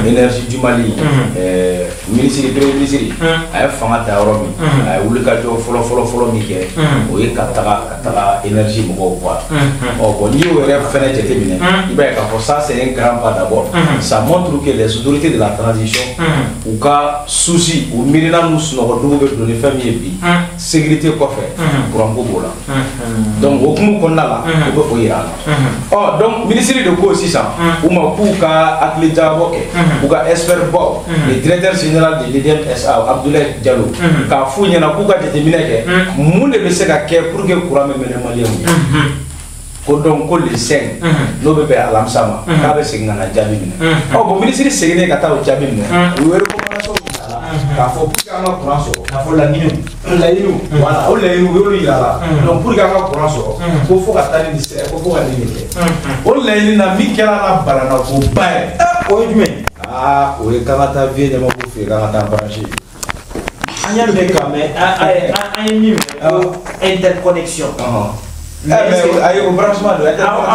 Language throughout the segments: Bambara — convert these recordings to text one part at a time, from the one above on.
énergie du Mali ministre premier ministre ay fanga ta yɔrɔ min ay wuli ka jɔ fɔlɔ min kɛ o ye ka taga énergie mɔgɔw quoi bon n'i y'o yɛrɛ fɛnɛ jateminɛ i b'a ye k'a fɔ ça c'est un grand pas d'abord ça montre que les autorités de la transition u ka souci u miirina n'u sunɔgɔdogo bɛ don ni fɛn min ye bi sécurité kɔfɛ courant ko b'o la donc o hukumu kɔnɔna la o bɛ o yira an na donc ministre de ko sisan u ma k'u ka hakili jagabɔ kɛ u ka expert bɔ le directeur général de l'EDMSA Abdoulaye Diallo k'a f'u ɲɛna k'u ka jateminɛ kɛ mun de bɛ se ka kɛ pour que courant bɛ mɛnɛ maliyɛnw ye ko donc ko le 5 n'o bɛ bɛn alamisa ma k'a bɛ segin ka na jaabi minɛ bon ministre seginnen ka taa o jaabi minɛ u ye recommandation k'a fɔ pour que an ka courant sɔrɔ k'a fɔ laɲiniw voilà o laɲiniw u y'olu yira la donc pour que an ka courant sɔrɔ ko fo ka taa ni ko fo ka nin de kɛ o laɲini na min kɛra la balana ko ba ye o ye jumɛn o ye k'an ka taa vieux ɲɛmɔgɔw fɛ yen k'an ka taa branché an y'a mɛn ka mɛn an ye min mɛn ko interconnexion. Ayo branchement do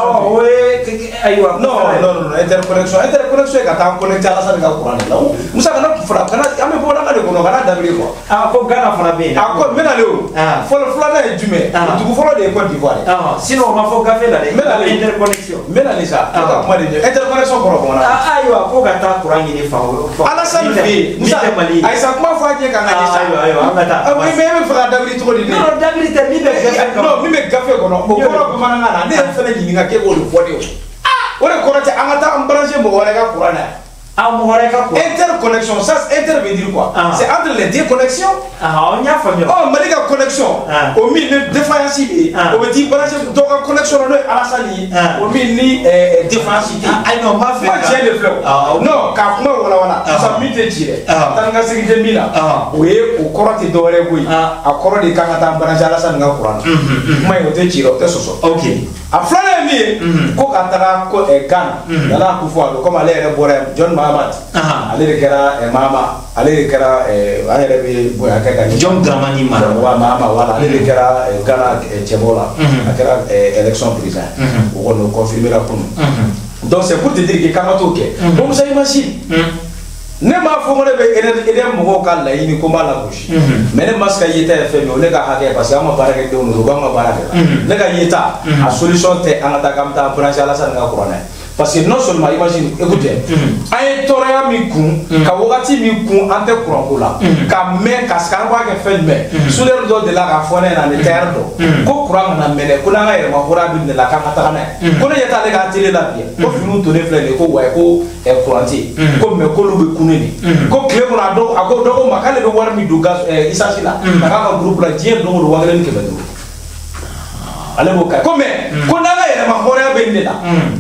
non interconnexion ka taa connecté ala sa ka courant la musa kana fura kana ame bo la ka de kono kana dabiri ko ko Ghana fana be ko menale o folo na e jume tugu folo de Côte d'Ivoire sinon ma fo gafe la de interconnexion menale sa ka kuma de interconnexion ko ko na ko ka taa courant ni fa ala sa be musa ay sa kuma fo aje ka ngani sa an ka taa oui mais fura dabiri to di non dabiri te mi be gafe non mi be gafe ko no ko bamanankan na ne yɛrɛ fɛnɛ ɲininka k'e b'o de fɔ de o de kɔrɔ tɛ an ka taa an branché mɔgɔ wɛrɛ ka courant na mɔgɔ wɛrɛ ka courant interconnexion ça inter veut dire quoi c'est entre les deux connexions on y'a faamuya Mali ka connexion o min ni défaillance bɛ yen o bɛ t'i branché dɔ ka connexion na n'o ye Alassane ye o min ni défaillance tɛ yen ayi non n b'a fɛ ka tiɲɛ de filɛ o non k'a kuma walawala sa min tɛ ci dɛ taa ni ka segin tɛ min na o ye o kɔrɔ tɛ dɔwɛrɛ ye koyi a kɔrɔ de kan ka taa branché Alassane ka courant na kuma in o tɛ ci dɛ o tɛ sɔsɔ ok a filanan ye min ye ko ka taga Ghana Nana Akufo-Addo komi ale yɛrɛ bɔra John Mahama ale de kɛra Mahama ale de kɛra an yɛrɛ bɛ bonya kɛ ka John Dramani Mahama wala ale de kɛra Ghana cɛbɔ la a kɛra élection président o kɔni o confirmé la kunun donc c'est pour te dire que k'an ka t'o kɛ donc Musa imagine ne m'a fɔ ko ne bɛ EDM mɔgɔw ka laɲini ko n b'a lagosi mais ne ma se ka yeta ye fɛn min o ne ka hakɛ parce que an ka baarakɛdenw don u b'an ka baara kɛ ne ka yeta a solution tɛ an ka taa k'an bɛ taa branché Alassane ka courant na parce que non seulement imagine écoutez an ye tɔɔrɔya min kun ka wagati min kun an tɛ courant ko la ka mɛn ka sigi an b'a kɛ fɛn jumɛn soudeur dɔ de la k'a fɔ ne ɲɛna ani tailleur dɔ ko courant kana mɛnɛ ko n'an ka yɛrɛma hɔrɔnya bɛ ne la k'an ka taga n'a ye ko ne ɲɛ t'ale ka télé la bi ko finiw tonnen filɛ nin ye ko wayi ko courant tɛ yen ko mais k'olu bɛ kunun de ko tile kɔnɔ a ko dɔ ko ma k'ale bɛ wari min don essence la a k'a ka groupe la diɲɛ don o don 1500 ale b'o kɛ ko mais ko n'an ka yɛrɛma hɔrɔnya bɛ ne la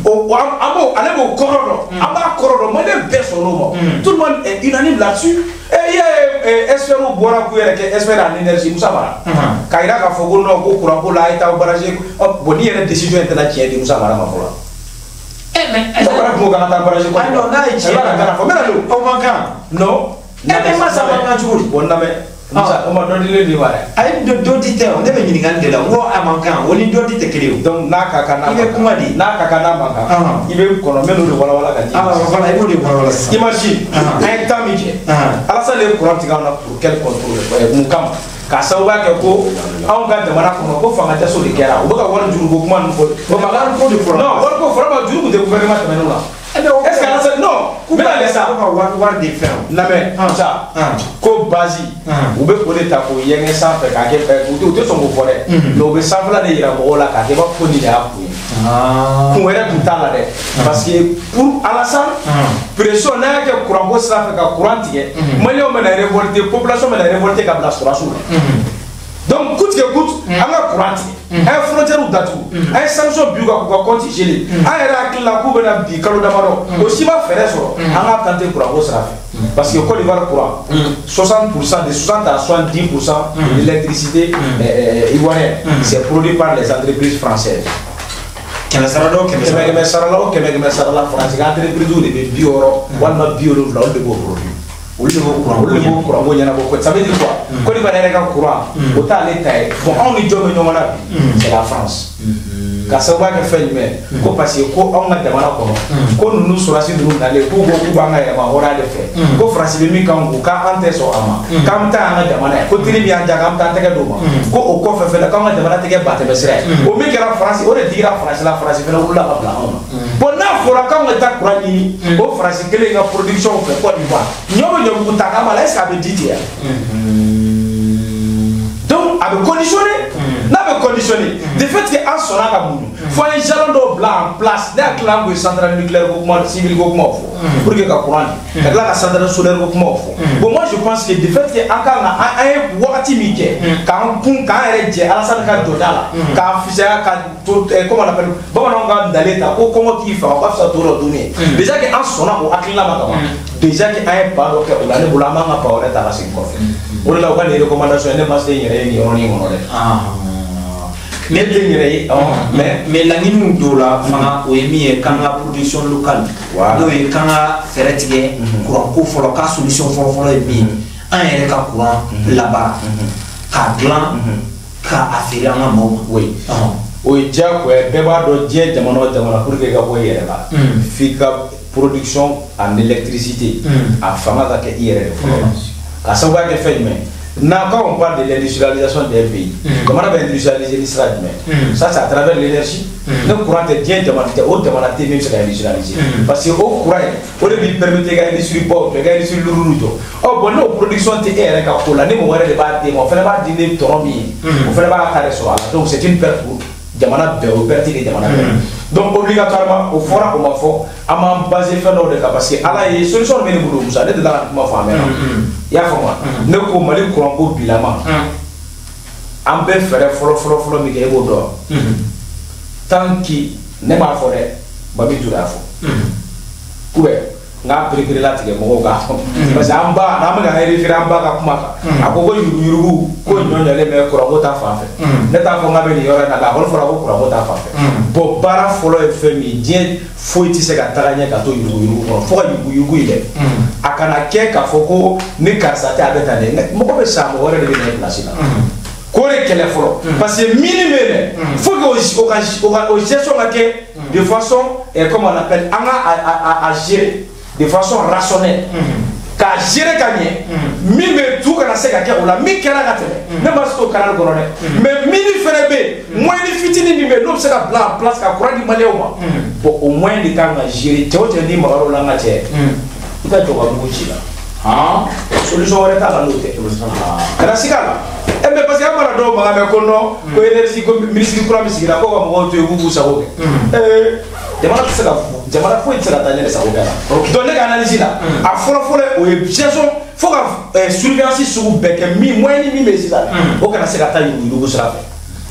ale b'o kɔrɔ dɔn an b'a kɔrɔ dɔn maliyɛn bɛɛ sɔnn'o ma tout le monde est unanime là-dessus i y'a ye experts bɔra k'u yɛrɛ kɛ expert en énergie Musa Mara k'a yira k'a fɔ ko non ko courant ko la a ye taa branché bon ni yɛrɛ décision tɛ na tiɲɛ di Musa Mara ma fɔlɔ mais Musa kun k'an ka taa branché ko non n'a ye tiɲɛ fɔ mɛ na don o man kan non mais masa man kan cogo di bon lamɛn o ma dɔ dilen de wa dɛ a ye dɔ di tɛ ne bɛ ɲininkali de la n ko a man kan o ni dɔ di tɛ kelen ye donc n'a ka kan n'a i bɛ kuma di n'a ka kan n'a man kan i bɛ kɔnɔ n bɛ n'o de walawala ka di voilà i b'o de walawala sisan imagine an ye temps min kɛ Alassane ye courant tigɛ anw na pour quel contrôle mun kama k'a sababuya kɛ ko anw ka jamana kɔnɔ ko fanga tɛ so de kɛra u bɛ ka wari juru ko kuma ninnu fɔ o ma wari ko de fɔra non wari ko fɔra ma juru kun tɛ gouvernement tɛmɛnenw la est-ce que Alassane non n bɛna lɛ sa wari de fɛn lamɛn sa ko base u bɛ o de ta k'o yɛngɛ sanfɛ k'a kɛ u tɛ sɔn k'o fɔ dɛ mais u bɛ sanfɛla de yira mɔgɔw la k'a kɛ i b'a fɔ ko nin de y'a kun ye kun wɛrɛ tun t'a la dɛ parce que pour Alassane pression n'a y'a kɛ courant ko sira fɛ ka courant tigɛ maliyɛnw bɛ na révolter population bɛ na révolter ka bila sɔrɔsiw la donc coûte que coûte an ka courant tigɛ an ye frontière datugu an ye sanction bin u kan k'u ka compte gelé an yɛrɛ hakili la k'u bɛna bi kalo damadɔ o si ma fɛɛrɛ sɔrɔ an k'a tenter courant ko sira fɛ parce que Côte d'Ivoire courant 60% de 60 à 70% de l'électricité ivoirienne c'est produit par les entreprises françaises. Kɛmɛ sara la France ka entreprise de bɛ 60 walima 70 olu de b'o produit olu de b'o courant ko ɲɛnabɔ ko ça veut dire quoi Côte d'Ivoire yɛrɛ ka courant o t'ale ta ye bon anw ni jɔn bɛ ɲɔgɔn na bi c'est la France ka sababu kɛ fɛn jumɛn ko parce que ko anw ka jamana kɔnɔ ko ninnu sɔrɔsi ninnu nalen k'u ko k'u b'an ka yɛlɛma hɔrɔnya de fɛ ko faransi bɛ min kan k'u k'an tɛ sɔn a ma k'an bɛ taa an ka jamana ye ko teri b'an ja k'an bɛ taa tɛgɛ d'o ma ko o kɔfɛ fɛnɛ k'an ka jamana tɛgɛ ba tɛmɛ sira ye o min kɛra faransi o de digira faransi la faransi fɛnɛ wulila ka bila anw na bon n'a fɔra k'anw ka taa kuran ɲini o faransi kelen ka production fɛ Côte d'Ivoire ɲɔ bɛ ɲɔbugu ta k'a ma la est-ce que a bɛ di ten donc a bɛ conditionné n'a bɛ conditionné de fait que an sɔnna ka mun fo an ye jalon dɔw bila en place ne hakili la an kun ye centrale nucléaire ko kuma civil ko kumaw fɔ pour que ka courant di ka tila ka centrale solaire ko kumaw fɔ bon moi je pense que de fait que an kan ka an ye wagati min kɛ k'an kun k'an yɛrɛ jɛ Alassane ka jɔda la k'a fisaya ka to comment on appelle bamananw ka dalen ta ko kɔngɔ k'i faga o ka fisa to dɔ dunni ye déjà que an sɔnna o hakilina ma kaban déjà que an ye pas dɔ kɛ o la ne bolo an b'an ka pas wɛrɛ ta ka segin kɔfɛ o de la u ka nin recommandation ne ma se n yɛrɛ ye nin yɔrɔnin kɔnɔ dɛ mais laɲiniw dɔw la fana o ye min ye k'an ka production locale n'o ye k'an ka fɛɛrɛ tigɛ courant ko fɔlɔ ka solution fɔlɔ ye min ye an yɛrɛ ka courant labaara k'a dilan k'a feere an ka maaw ma o ye diyagoya bɛɛ b'a dɔn diɲɛ jamana o jamana pour que ka bɔ i yɛrɛ la f'i ka production en électricité a fanga ka kɛ i yɛrɛ de fɔlɔ la ka sababuya kɛ fɛn jumɛn quand on parle de l'industrialisation des pays, comment on va industrialiser l'Israël? Ça, c'est à travers l'énergie. Le courant est bien demandé, au demandé même c'est industrialiser. Parce que au courant, au début, permettre de l'industrie pauvre, de l'industrie lourde. Oh, bon, nos productions de air, quand on a des moments de bâtiment, on fait pas dîner torombi, on fait pas carré sur la. Donc, c'est une perte pour jamana bɛɛ o perte de jamana bɛɛ donc obligatoirement o fɔra o ma fɔ an b'an basé fɛn dɔw de kan parce que ala ye solution bɛ ne bolo Musa ne delila ka kuma fɔ a mɛnna i y'a faamu wa ne ko Mali courant ko bilama an bɛ fɛɛrɛ fɔlɔ min kɛ e b'o dɔn tant que ne m'a fɔ dɛ Babi Ture y'a fɔ ou bien n'a péré la tigɛ mɔgɔw ka parce que an ba n'an bɛ ka référer an ba ka kuma kan a ko yurugu ko ɲɔɲɔlen bɛ courant ko ta fan fɛ ne t'a fɔ n ka bɛ nin yɔrɔ in na k'a fɔra ko courant ko ta fan fɛ bon baara fɔlɔ ye fɛn min diɲɛ foyi tɛ se ka taga ɲɛ ka to yurugu kɔnɔ fo ka yurugu yi dɛ a kana kɛ k'a fɔ ko ni karisa tɛ a bɛ tan dɛ mɔgɔ bɛ sa mɔgɔ wɛrɛ de bɛ na e place la k'o de kɛlɛ fɔlɔ parce que mini bɛ dɛ faut que o gestion ka kɛ de façon comme on appelle an ka a gérer de façon rationnelle k'a gérer ka ɲɛ min bɛ tu kana se ka kɛ o la min kɛra ka tɛmɛ ne ma se t'o canal kɔnɔ dɛ mais mini fɛnɛ bɛ yen moyen fitinin min bɛ yen n'o bɛ se ka bila en place ka courant di maliyɛnw ma bon o moyen de kan ka gérer cɛ o cɛ n'i magar'o la an ka cɛ i ka jɔ ka mugu ci la solution wɛrɛ t'a la n'o tɛ kana siga la mais parce que an mana dɔw maga mɛ ko non ko énergie ko ministre kura min sigira ko ka mɔgɔw to yen k'u b'u sago kɛ jamana tɛ se ka jamana foyi tɛ se ka taa ɲɛ de sago kɛ la donc ne ka analyse la a fɔlɔ o ye gestion fo ka surveillance sugu bɛɛ kɛ min moyen ni min bɛ sisan o kana se ka taa yurugu sira fɛ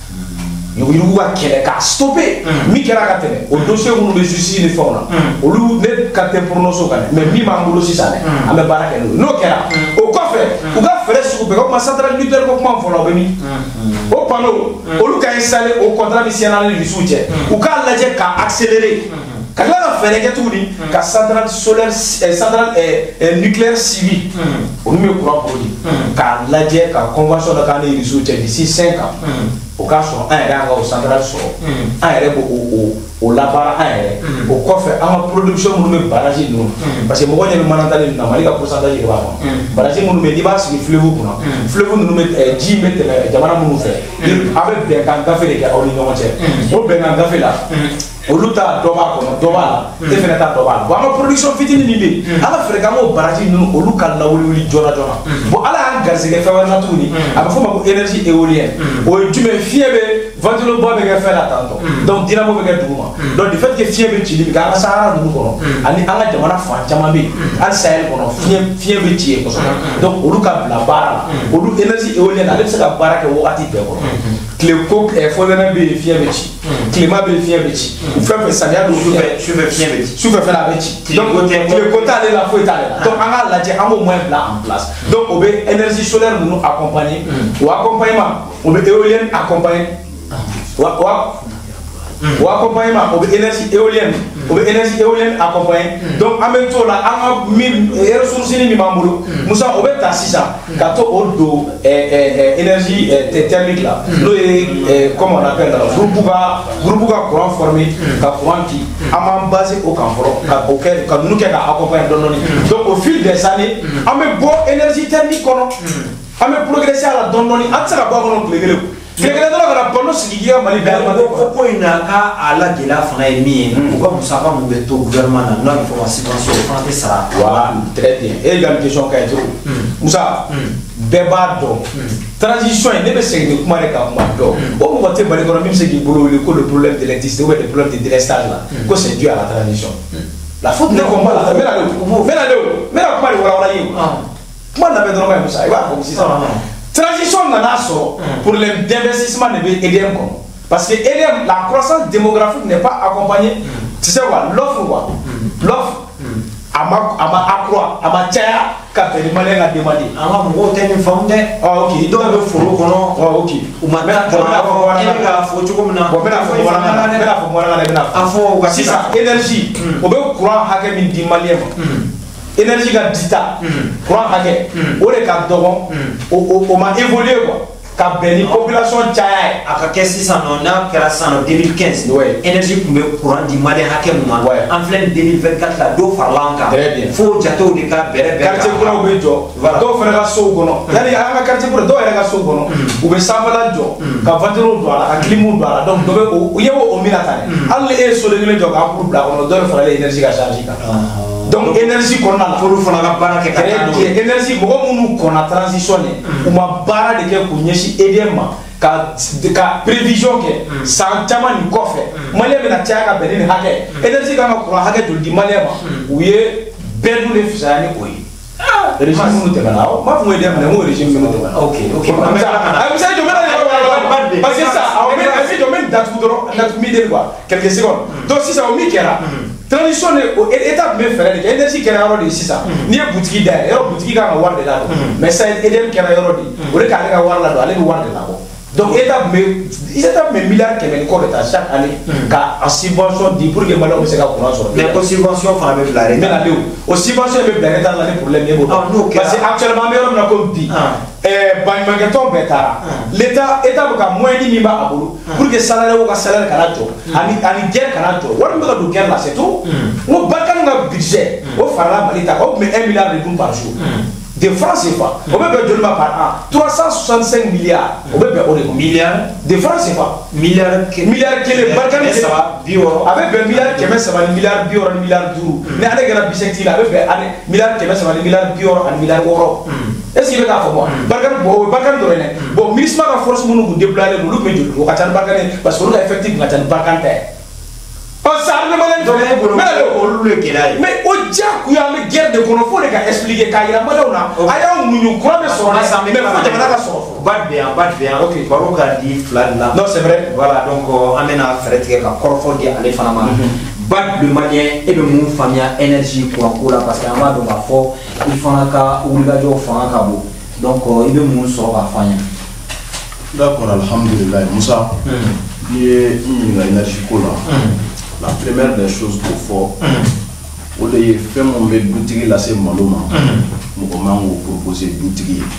yurugu ka kɛlɛ k'a stopper min kɛra ka tɛmɛ o dossier minnu bɛ justice ni fɛnw na olu ne ka tɛ prononcer o kan dɛ mais min b'an bolo sisan dɛ an bɛ baara kɛ n'o kɛra o kɔfɛ u ka fɛɛrɛ sugu bɛɛ ka kuma centrale nucléaire ko kuma fɔlɔ o bɛ min o panneau olu ka installer o contrat min signera ni Russie cɛ u k'a lajɛ k'a accélérer ka tila ka fɛɛrɛ kɛ tuguni ka centrale solaire centrale nucléaire civile olu bɛ courant produit k'a lajɛ ka convention dɔ k'an ni Russie cɛ d'ici 5 ans o k'a sɔrɔ an yɛrɛ y'an ka o centrale sɔrɔ an yɛrɛ b'o labaara an yɛrɛ o kɔfɛ an ka production minnu bɛ barrage ninnu parce que mɔgɔ ɲɛ bɛ mana tali ninnu na Mali ka pourcentage de b'a kɔnɔ barrage minnu bɛ yen n'i b'a sigi fleuve kunna fleuve ninnu bɛ ji bɛ tɛmɛ jamana minnu fɛ a bɛ bɛnkan gafe de kɛ aw ni ɲɔgɔn cɛ o bɛnkan gafe la olu ta dɔ b'a kɔnɔ dɔ b'a la e fɛnɛ ta dɔ b'a la bon an ka production fitinin min bɛ yen an ka fɛɛrɛ k'an k'o barrage ninnu olu ka lawuli joona joona bon ala y'an garisɛgɛ fɛn wɛrɛ la tuguni a bɛ fɔ o ma ko énergie éolienne o ye jumɛn fiɲɛ bɛ ventilo bɔ bɛ kɛ fɛn la tantɔ donc dynamo bɛ kɛ duguma donc du fait que fiɲɛ bɛ cili bi kɛ an ka Sahara ninnu kɔnɔ ani an ka jamana fan caman bɛ yen hali Sahel kɔnɔ fiɲɛ bɛ ci yen kosɛbɛ donc olu ka bila baara la olu énergie éolienne ale bɛ se ka baara kɛ wagati bɛɛ kɔnɔ tile ko fɔlɔnɛ bɛ yen fiɲɛ bɛ ci tilema bɛ yen fiɲɛ bɛ ci u fɛn fɛn samiya don sufɛ fiɲɛ bɛ ci sufɛ fɛnɛ a bɛ ci donc tile ko t'ale la foyi t'ale la donc an k'a lajɛ an b'o moyen bila en place donc o bɛ énergie solaire ninnu accompagner o accompagnement o bɛ éolienne accompagner o accompagnement o bɛ énergie éolienne o bɛ énergie éolienne accompagner donc an bɛ t'o la an ka min ressource ni min b'an bolo Musa o bɛ ta sisan ka to o don énergie thermique la n'o ye comme on appelle la groupe ka courant formé ka courant ki an b'an baser o kan fɔlɔ ka o kɛ ka ninnu kɛ ka accompagner dɔɔni donc au fil des années an bɛ bɔ énergie thermique kɔnɔ an bɛ progresser a la dɔɔni an tɛ se ka bɔ a kɔnɔ tile kelen kɛlɛkɛla dɔrɔn kana panneau sigi k'i ka Mali bɛɛ o ko in na k'a la gɛlɛya fana ye min ye u ka musaka mun bɛ to gouvernement na n'o bɛ fɔ ma subvention o fana tɛ sara. voilà très bien e ka nin question ka ɲi trop Musa bɛɛ b'a dɔn transition in ne bɛ segin ni kuma de kan kuma dɔn o mɔgɔ tɛ Mali kɔnɔ min bɛ se k'i bolo wele ko le problème de l'électricité ou bien le problème de délestage là ko c'est dû à la transition la faute ne combat la n bɛna de o n bɛna kuma de walawala ye o kuma labɛn dɔrɔn ka ɲi Musa i b'a fɔ sisan. Transition nana sɔrɔ pour l'investissement de EDM kɔnɔ parce que EDM la croissance démographique n'est pas accompagnée tu sais quoi l'offre a ma accroître a ma caya ka tɛmɛ Maliyɛn ka demande an ka mɔgɔw tɛ nin faamu dɛ ok dɔw bɛ foro kɔnɔ ok u ma taa kalan e bɛ k'a fɔ cogo min na bon n bɛna fɔ bamanankan sisan énergie o bɛ courant hakɛ min di Maliyɛn ma énergie ka dita courant hakɛ o de ka dɔgɔn o ma évoluer quoi ka bɛn ni population caya ye a ka kɛ sisan nɔ n'a kɛra sisan nɔ 2015 énergie tun bɛ courant di Maliyɛn hakɛ min ma an filɛ nin 2024 la dɔ farala an kan fo jatew de ka bɛrɛ bɛn quartier kuraw bɛ jɔ dɔw fana ka sow kɔnɔ yanni an ka quartier kura dɔw yɛrɛ ka sow kɔnɔ u bɛ sanfɛla jɔ ka ventilos don a la ka clim don a la donc dɔ bɛ o ye o mina ta dɛ hali ni e ye soden kelen jɔ k'a kuru bila a kɔnɔ dɔ bɛ faralen énergie ka charge kan donc énergie kɔnɔna la folu fana ka baara kɛ ka taa n'o ye énergie mɔgɔ minnu kɔnna transition ye u ma baara de kɛ k'u ɲɛsin EDM ma ka prévision kɛ san caman nin kɔfɛ Maliyɛn bɛna caya ka bɛn ni nin hakɛ énergie kan ka courant hakɛ joli di Maliyɛn ma u ye bɛɛ dun de fisaya ni o ye régime minnu tɛmɛna awɔ n b'a fɔ n ko EDM n ko régime minnu tɛmɛna ok Musa jɔ n bɛna parce que sisan awɔ n bɛ datugu dɔrɔn datugu mi deli quoi quelques secondes donc sisan o min kɛra transition de état tun bɛ fɛɛrɛ de kɛ énergie kɛra yɔrɔ de ye sisan n'i ye boutique dayɛlɛ yɔrɔ boutique kan ka wari de ladon mais sisan EDM kɛra yɔrɔ de ye o de k'ale ka wari ladon ale bɛ wari de labɔ donc état tun bɛ miliyari kɛmɛ ni kɔ de ta chaque année ka a subvention di pour que Maliyɛnw bɛ se ka courant sɔrɔ. mais ko subvention fana bɛ bila n bɛna de o subvention bɛ bila état la ni problème ye b'o dɔn parce que actuellement an bɛ yɔrɔ min na comme bi baɲumankɛtɔn bɛɛ taara l'état bɛ ka moyen min b'a bolo pour que salarié ka salaire kana jɔ ani guerre kana jɔ wari min bɛ ka don guerre la c'est tout n ko Barkhane ka budget o farala Mali ta kan o tun bɛ 1 milliard de dun par jour de francs CFA o bɛ bɛn joli ma par an 365 milliards o bɛ bɛn o de ma milliard de francs CFA milliard kelen Barkhane kelen a bɛ bɛn milliard 300 ni milliard 60 ni milliard 5 ni ale kɛra bisecti la a bɛ bɛn milliard 300 ni milliard 60 ani milliard 6 est-ce que i bɛ k'a fɔ moi Barkhane bon o ye Barkhane dɔrɔn ye dɛ bon MINUSMA ka force minnu kun déployé olu tun bɛ joli o ka ca ni Barkhane parce que olu ka effectif kun ka ca ni Barkhane ta ye ça ne m'a mais au diacoya mais guerre de kono faut les gars expliquer k'a yira Maliyɛnw na a y'aw muɲu courant bɛ sɔrɔ mais fo jamana ka sɔrɔ bad bien ok baro ka di fila de la non c'est vrai voilà donc an bɛna fɛɛrɛ tigɛ ka kɔrɔfɔ di ale fana ma bad le Maliyɛn e bɛ mun faamuya énergie courant ko la parce que an b'a dɔn k'a fɔ i fana ka wulikajɔw fanga ka bon donc i bɛ mun sɔrɔ k'a fɔ an ye. d'accord alhamdulillah Musa n'i ye n ɲininka énergie ko la la première des choses qu'il faut o de ye fɛn mun bɛ dutigi lase malo ma mɔgɔ man k'o proposer dutigi ye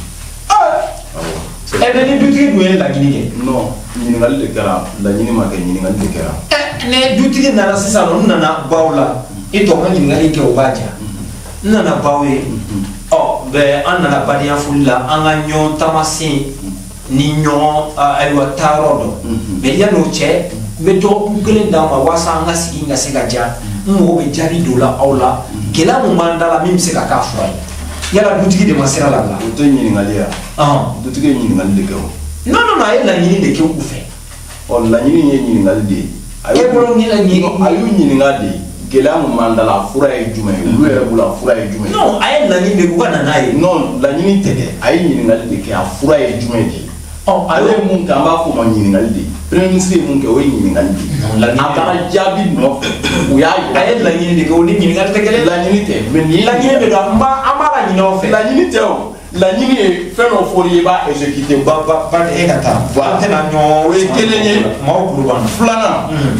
mais ni dutigi dun ye laɲini kɛ non ɲininkali de kɛra laɲini ma kɛ ɲininkali de kɛra ni dutigi nana sisan nɔ n nana baw la i tɔ ka ɲininkali kɛ o b'a diya n nana baw ye bɛɛ an nana badenya foli la an ka ɲɔgɔn taamasen ni ɲɔgɔn ayiwa taayɔrɔ dɔn mais yan'o cɛ n bɛ dɔgɔkun kelen d'a ma walasa an ka sigi ka se ka diya n mago bɛ jaabi dɔ la aw la gɛlɛya mun b'an da la min bɛ se ka k'a fura ye yala dutigi de ma sira la bila o tɛ ɲininkali ye dutigi ye ɲininkali de kɛ o non a ye laɲini de kɛ u fɛ laɲini ye ɲininkali de ye e bolo ni laɲini a y'u ɲininka de gɛlɛya mun b'an da la fura ye jumɛn ye olu yɛrɛ bolo a fura ye jumɛn ye non a ye laɲini de k'u ka na n'a ye non laɲini tɛ dɛ a ye ɲininkali de kɛ a fura ye jumɛn de ye ale ye mun kɛ an b'a fɔ o ma ɲininkali de ye premier ministre ye mun kɛ o ye ɲininkali de ye a taara jaabi nɔfɛ u y'a yira a ye laɲini de kɛ o ni ɲininkali tɛ kelen laɲini tɛ mais nin ye laɲini de don an b'a laɲini aw fɛ laɲini tɛ o laɲini ye fɛn dɔ fɔr'i ye i b'a exécuter ba e ka taa voilà an tɛna ɲɔgɔn o ye kelen ye maaw kulo b'an na filanan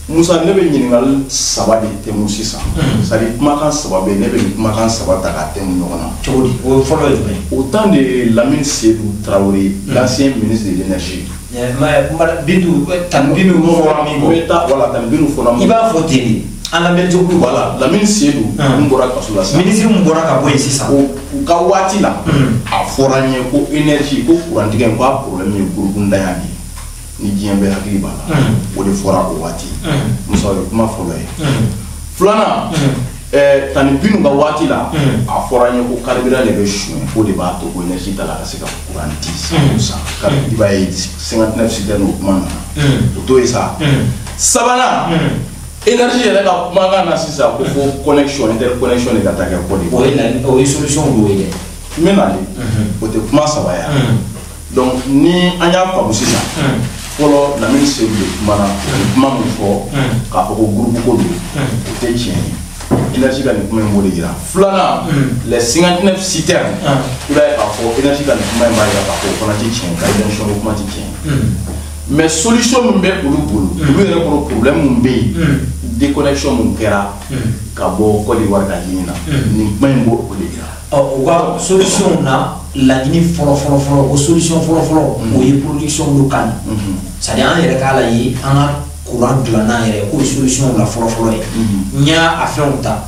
Musa ne bɛ ɲininkali saba de tɛmɛ sisan c'est à dire kumakan saba bɛ yen ne bɛ kumakan saba ta k'a tɛmɛ ɲɔgɔn na cogo di o fɔlɔ ye jumɛn au temps de Lamine Sédou Traoré l'ancien ministre de l'énergie Bintu Tani Bintu fɔra min kɔ voilà Tani Bintu fɔra min i b'a fɔ ten de an lamɛn cogo voilà Lamine Sédou mun bɔra kaso la sisan ministre mun bɔra ka bɔ yen sisan u ka waati la a fɔra n ye ko énergie ko courant tigɛ ko a problème ye burukundanya de ni diɲɛ bɛɛ hakili b'a la o de fɔra o waati Musa ye kuma fɔlɔ ye filanan Tani Bintu ka waati la a fɔra n ye ko carburant de bɛ suɲɛ ko de b'a to ko énergie ta la ka se ka courant di san i b'a ye 59 citernes o kuma nana o t'o ye sa sabanan énergie yɛrɛ ka kumakan na sisan ko fo connexion interconnexion de ka taa kɛ kɔ de o ye solution dɔ ye dɛ n bɛ nali o tɛ kuma saba ya donc ni an y'a faamu sisan fɔlɔ Lamine Sédou de kumana kuma min fɔ k'a fɔ ko groupe ko don o tɛ tiɲɛ ye énergie ka nin kuma in b'o de yira filanan les 59 citernes i b'a ye k'a fɔ énergie ka nin kuma in b'a yira k'a fɔ o fana tɛ tiɲɛ ka élection ko kuma tɛ tiɲɛ mais solution min bɛ olu bolo olu yɛrɛ kɔnɔ problème min bɛ yen déconnexion min kɛra ka bɔ Côte d'Ivoire ka ɲini na nin kuma in b'o de yira u ka solution na laɲini fɔlɔ o solution fɔlɔ o ye production locale c'est à dire an yɛrɛ k'a la ye an ka courant dilanna yɛrɛ k'o ye solution la fɔlɔ ye n y'a fɛnw ta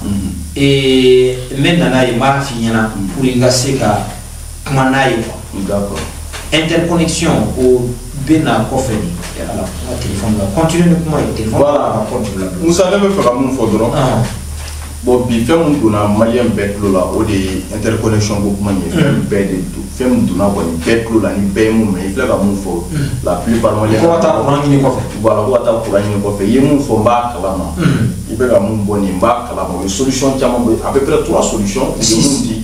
n bɛ nana ye n b'a f'i ɲɛna pour i ka se ka kuma n'a ye quoi d'accord interconnexion o bɛ na kɔfɛ de ala téléphone la continue ni kuma ye téléphone voilà Musa ne bɛ fɛ ka mun fɔ dɔrɔn bon bi fɛn min donna maliyɛn bɛɛ tulo la o de ye interconnexion ko kuma in ye fɛn bɛɛ de don fɛn min donna kɔni bɛɛ tulo la ni bɛɛ ye mun mɛn i filɛ ka mun fɔ la plupart maliyɛn ko ka taa courant ɲini kɔfɛ voilà ko ka taa courant ɲini kɔfɛ i ye mun fɔ n b'a kalama i bɛ ka mun bɔ nin n b'a kalama o ye solution caman bɛ à peu près 3 solutions u ye mun di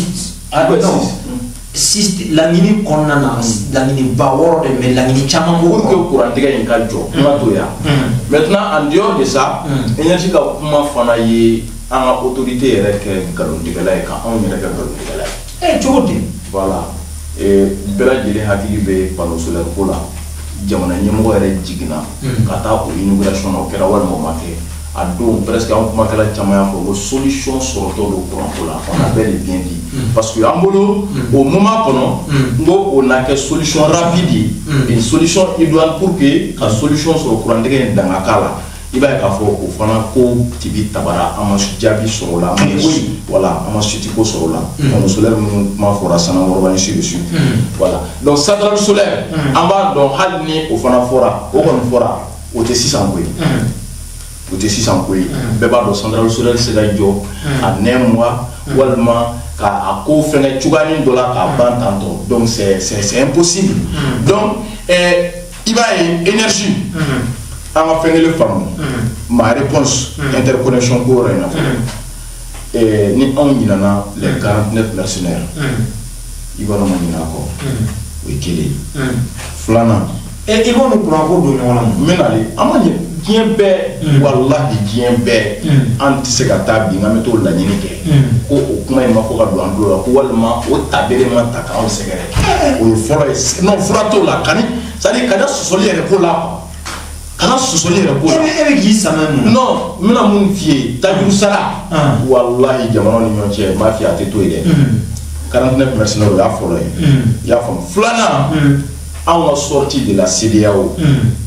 6 laɲini kɔnɔna na laɲini ba 6 de mais laɲini caman b'o pour que courant tigɛ in ka jɔ kuma t'o ya maintenant en dehors de ça énergie ka kuma fana ye an ka autorité yɛrɛ kɛ nkalontigɛla ye ka anw yɛrɛ kɛ nkalontigɛla ye cogo di voilà bɛɛ lajɛlen hakili bɛ panneau solaire ko la jamana ɲɛmɔgɔ yɛrɛ jiginna ka taa o inauguration na o kɛra walima o ma kɛ a don presque an kumakɛla caman y'a fɔ ko solution sɔrɔtɔ don courant ko la on avait le bien dit parce que an bolo o moment kɔnɔ n ko o na kɛ solution rapide ye une solution idoine pour que ka solution sɔrɔ courant tigɛ in danga k'a la i b'a ye k'a fɔ o fana ko tibi tabara an ma jaabi sɔrɔ o la an ma voilà an ma suite ko sɔrɔ o la panneau solaire minnu kuma fɔra Sanakɔrɔba ainsi de suite voilà donc centrale solaire an b'a dɔn hali ni o fana fɔra o kɔni fɔra o tɛ sisan ko ye o tɛ sisan ko ye bɛɛ b'a dɔn centrale solaire se ka jɔ a 9 mois walima ka a ko fɛngɛ cogoyanin dɔ la k'a ban tantɔ donc c'est impossible donc i b'a ye énergie an ka fɛn kelen faamu ma réponse interconnexion ko yɔrɔ in na fɔlɔ ni anw ɲinana les 49 mercenaires i b'a dɔn ma ɲinɛ a kɔ o ye kelen filanan i b'o ni courant ko don ɲɔgɔn na mun n bɛ nali an ma diɲɛ bɛɛ walahi diɲɛ bɛɛ an tɛ se ka taa bi n k'an bɛ t'o laɲini kɛ ko o kuma in ma fɔ ka don an tulo la ko walima o tabere ma ta k'anw sɛgɛrɛ o ye fɔlɔ ye non fura t'o la kani c'est à dire kana sɔsɔli yɛrɛ ko la kana sɔsɔli yɛrɛ ko la e bɛ k'i sama mun non n bɛna mun f'i ye tajuru sara walahi jamanaw ni ɲɔgɔn cɛ n b'a f'i ye a tɛ to ye dɛ 49 mercenaires o y'a fɔlɔ ye i y'a faamu filanan anw ka sortie de la CEDEAO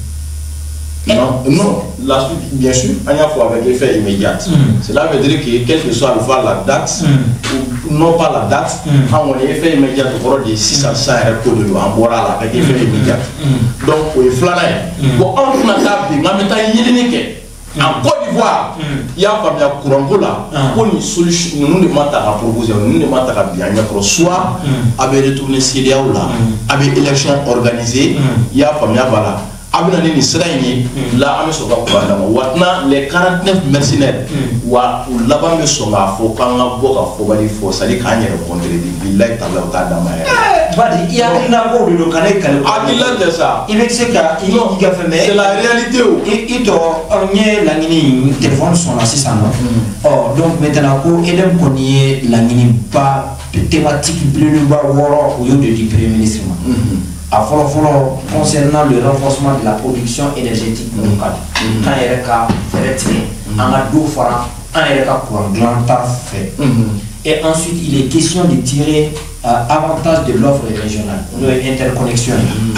non, bien sûr, on y a fait avec effet immédiat. Cela veut dire que quelle que soit la date, ou non pas la date, on a effet immédiat pour dire si ça est de l'eau, on boira avec effet immédiat. Donc, pour les flancs, pour on a tapé, on a mis en Côte d'Ivoire, il y a pas bien courant là, pour une solution, nous ne m'attendons à proposer, nous ne m'attendons à bien, soit avec retourner CEDEAO là, avec élection organisée, il y a pas bien voilà. Abina ni sira in la an bɛ sɔn ka kuran d'a ma wa tɛna les 49 mercenaires wa u laban bɛ sɔn k'a fɔ k'an ka bɔ ka fɔbali fɔ c'est à dire k'an yɛrɛ kɔntrer bilahi taala o t'a d'a ma yɛrɛ. Badi i hakilina ko de don ka ne kale. Hakilina tɛ sa. I bɛ se ka i ka fɛn mais c'est la réalité o. I tɔ n ye laɲini téléphone sɔnna sisan nɔ donc maintenant ko EDEM kɔni ye laɲini ba thématique belebeleba 6 o y'o de di premier ministre ma. à concernant le renforcement de la production énergétique locale. Quand il y a un ado fara, un y a fait. Et ensuite, il est question de tirer avantage de l'offre régionale, interconnexion,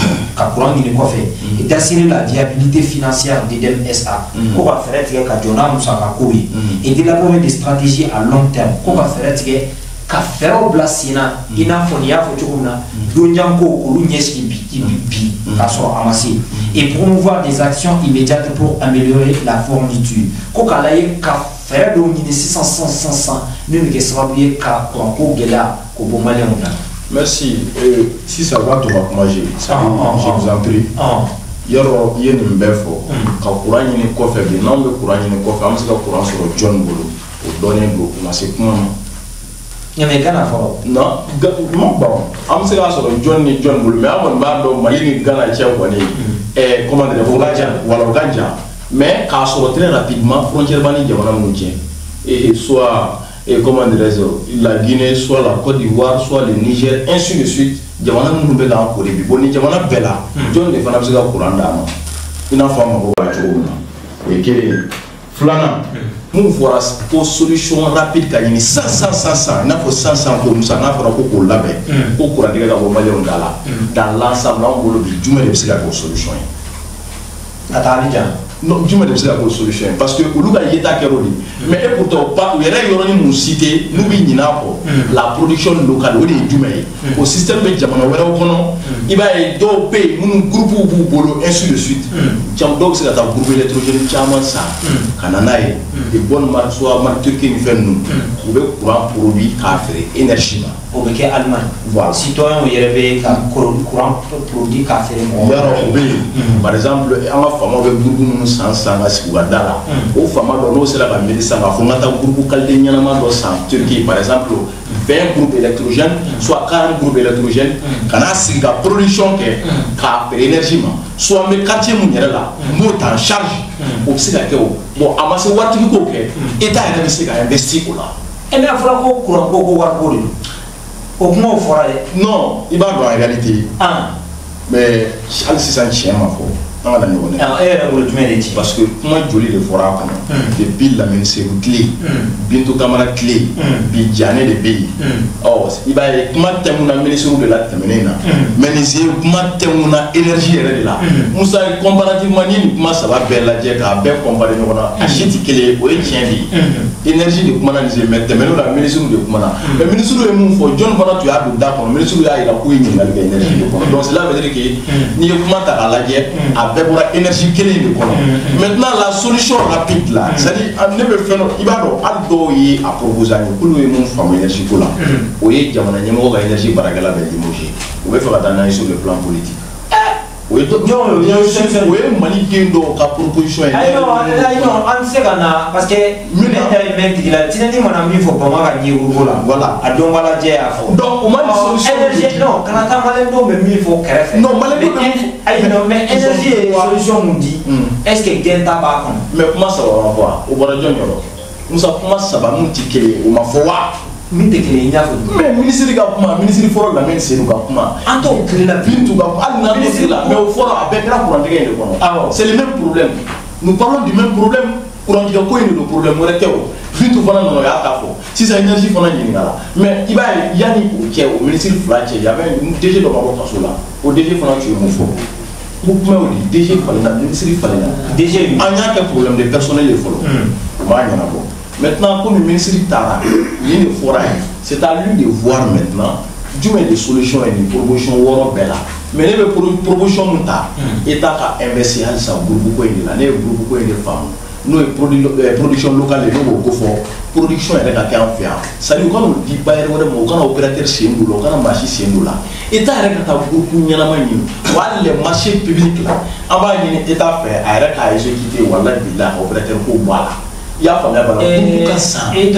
et d'assurer la viabilité financière d'EDEM SA. Et d'élaborer des stratégies à long terme. Et promouvoir des actions immédiates pour améliorer la fourniture. Merci. Si ça va, tu vas manger. Je vous en prie. Yaro yen mbefo ka courant ni ko fe bi non be courant ni ko fa am se ka courant sur John Bolo o donné do na se kuma mais Ghana fo non bon am se ka sur John Bolo mais amon ba do Mali ni Ghana che ko ni comment dire wala ganja mais ka sur très rapidement frontière bani jamana mu che et soit comment dire la Guinée soit la Côte d'Ivoire soit le Niger ainsi de suite. Jamana munnu be ka ko bi boni jamana bela jon de fana be ka Quran da ma ina fama ko ba cho na e kere flana mun fora ko solution rapide ka ni 100 na ko 100 ko musa na fora ko labe ko Quran de ka ko mali on dala dans l'ensemble on bolo bi juma de be ka ko solution atali jan non juma de be ka ko solution parce que ulu ga yeta kero di mais et pourtant pas yere yoroni mu cité nous bi nyina ko la production locale o de juma au système de jamana wera o kono iba e do pay mun groupe bu bolo ainsi de suite jam do se ta groupe électrogène chama sa kanana e de bonne marque soit marque qui ni fait nous ou be courant produit café énergie o be ke Allemagne voilà citoyen yere be ka courant produit café yaro o be par exemple anga fama be groupe mun sans dala o fama do no se la ba médecin ga fo ngata groupe qualité nyama do sans Turquie par exemple 20 groupes électrogènes soit 40 groupes électrogènes kana siga production ke ka énergie soit me quartier mun yere la mo ta charge o siga ke o bon amase wati ko ke état ene siga investir ko la ene afra ko courant ko war ko o kuma fora non il va dans la réalité mais al sisan chien ma fo on a non parce que moi joli de fora comme depuis la même c'est clé bientôt camara clé bi jané de pays oh il va comment temuna ministre de la temenena mais c'est comment temuna énergie de là musa comparativement ni comment ça va bella je ka be comparer no na achiti kele o tien di énergie de comment analyser mais temena la ministre de comment le ministre de mon fo John Bana tu as d'accord ministre ya ila ko yin na énergie de comment donc cela veut dire que ni comment ta la je pour la énergie qu'elle est de colon. Maintenant la solution rapide là, c'est-à-dire on ne peut faire il va donc aldo y à proposer pour nous mon femme énergie pour là. Oui, jamana nyemo ga énergie baragala be limoger. On va faire l'analyse sur le plan politique. Oui, donc oui, Mali Kendo ka proposition. Non, on sait parce que nous les là, tu dis mon ami faut pas gagner voilà. A donc voilà j'ai à fond. Donc on m'a dit solution. Non, quand on a malin mais il faut faire. Non, malin mais énergie et solution nous dit. Est-ce que gain tabac mais comment ça va voir au bord de Jonyoro. Nous ça comment ça va nous tiquer au ma foi. Mais ministre de Gapuma, ministre de Foro la même c'est nous Gapuma. Anto la ville tout Gapuma, mais au Foro avec la courant de c'est le même problème. Nous parlons du même problème. Courant de quoi est le problème on était au ville tout pendant nos yatafo. Si ça énergie pendant là. Mais il va y a ni au ministre Flache, il y avait un DG de Maroc là. Au DG pendant tu mon fort. Beaucoup mais au DG fallait la ministre fallait la. DG il y a un problème de personnel de Foro. Maintenant, comme le ministre Tara, il c'est à lui de voir maintenant du des solutions et des propositions bella. Mais les propositions l'État a investi à ça beaucoup de femmes. Nous production locale et nous production est là qui fait. Ça nous quand on dit pas quand opérateur chez nous, quand marché chez nous là. État est là beaucoup de les marchés publics là. Avant l'État fait à exécuter voilà là opérateur pour voilà. Il y a pas mal de et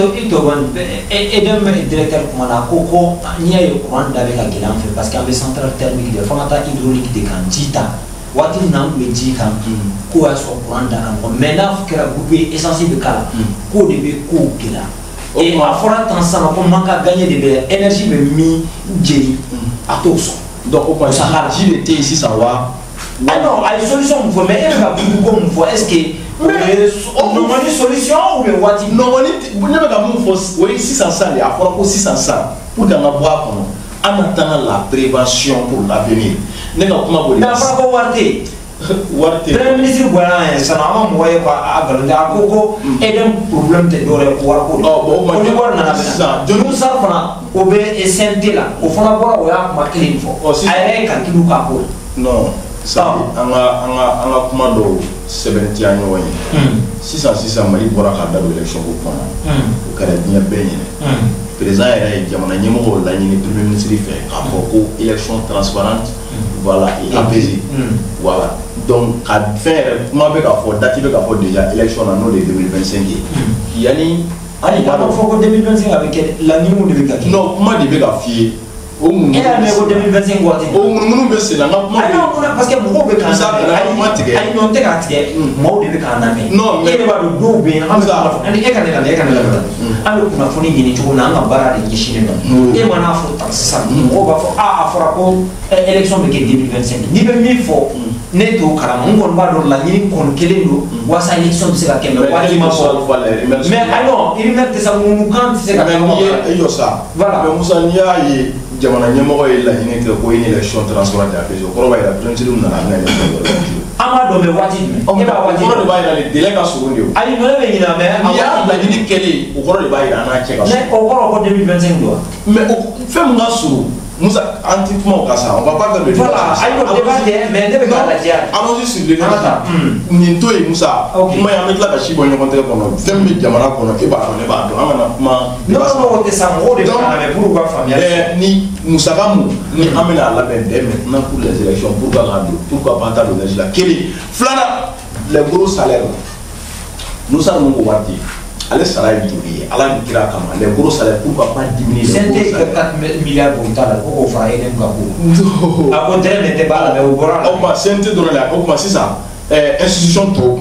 directeur comme la coco il y a eu courant avec la gueule parce qu'il y a des centrales thermiques de formata hydraulique de Kandita wati nam me dit quand quoi soit courant dans maintenant que la groupe est essentiel de cas ko de be ko kila et ma fora ensemble comme manque à gagner de l'énergie mais mi jeli à tous Donc au point j'il était ici sans voir. Ah non, il y a une solution, mais est-ce que on a une solution ou le what? Non, on n'est pas oui, 600 il y a pour 600 pour dans la boîte en attendant la prévention pour l'avenir. Mais après Warte. Premier ministre voilà ça n'a pas moyen quoi à Koko et un problème de doré pour on est voir na ça de nous ça fana obe SNT là au fana bora o ya ma clean fo ay ka kilu ka ko non ça anga kuma do 70 ans wani 600 mali bora ka da élection ko fana o kala bien benye président era jamana nyemo la ni premier ministre fait ka ko élection transparente voilà et apaisée voilà. Donc, à faire, comment on peut date déjà élection en 2025. Il y a une. Il y a 2025 avec l'année où de Vika. Non, comment on peut fier au monde. Et l'année 2025 quoi? Au monde, c'est la non, parce que beaucoup de gens ont été gâtés. Moi, de Vika en année. Non, mais il y a le dos bien. On a fait une étude, on a barré les Chinois. Et on a fait ça. On va faire élection de 2025. Ni même il faut. Neto karama ngon ba do la ni kon kelendo wasa élection de la kembe wati ma ko mais alors il met des amours quand c'est ka et yo ça voilà mais musa niya yi jamana nyemo yi la ni te ko ni élection transparente a fait ko ba ila president na na élection amado me wati e ba wati ko ba ila le délai ka surundi ali no le ina mais ya la ni kele ko ko ba ila na che ka mais ko ko 2025 do mais fem nga suru Moussa, antiquement, on va pas faire le débat. Voilà, mais allons-y sur le débat. Ninto et Moussa, moi, je vais mettre la chibo en contre pour faire mes camarades pour nous. Non, c'est ça, on va pour voir famille. Ni Moussa Gamou, ni Amena la peine maintenant pour les élections, pourquoi pas ta l'énergie là. Kelly, Flana, les gros salaires, nous sommes au Wati. Allez, ça va être oublié. Allah nous dira comment. Les gros salaires, pourquoi pas diminuer les gros salaires? 4 milliards pour l'État, pour faire un gabou. À contraire, n'était pas là, mais au Boran. On va s'intéresser dans la. On va c'est ça. Institution trop.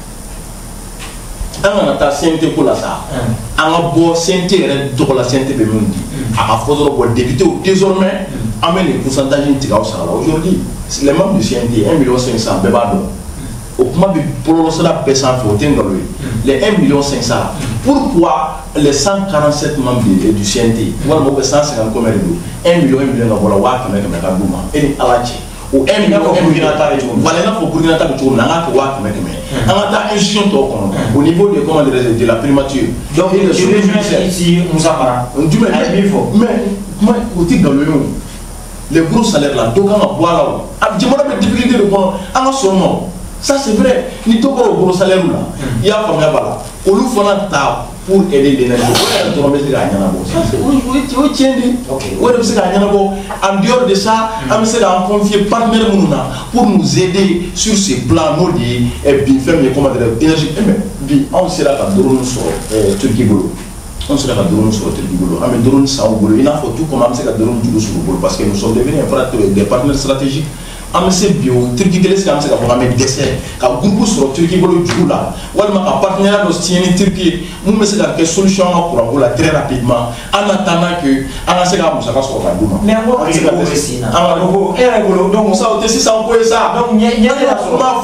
On a ta CNT pour la ça. On a beau CNT, on a la CNT de Mundi. À faudra pour débuter désormais. Amène les pourcentages intégraux ça là. Aujourd'hui, les membres du CNT 1,5 million bébado. Au moment de prononcer la paix sans faute, les 1,5 million, pourquoi les 147 membres du CNT, voilà, 150 comme 1 million, voilà, et à la ou 1 million, voilà, il faut pour l'inata de tout, on a institution au niveau de la primature. Donc, je vais jouer ici, Moussapara. Mais, moi, côté dans le nom, les gros salaires là, donc on va boire là. Je me rappelle difficulté de prendre un son. Ça c'est vrai, ni tout le gros salaire là, il y a pas mal là. On nous fait un tas pour aider l'énergie. On va mettre la gagne ça c'est oui tiens dit. On va mettre la gagne en dehors de ça, on essaie d'en confier partenaire pour nous aider sur ces plans nous dit et bien faire les commandes d'énergie. Mais on sera pas drone sur Turquie bolo. On sera pas drone sur Turquie bolo. On met drone ça au bolo. Il faut tout commencer à drone du sur le bolo parce que nous sommes devenus des partenaires stratégiques. Amese bio Turquie télé c'est comme ça qu'on va mettre décès quand groupe sur Turquie bolo du là ou alors ma partenaire de tieni Turquie nous met ça quelle solution pour la très rapidement en attendant que on sait comment ça va se faire mais on va essayer donc ça aussi ça on peut ça donc il y a la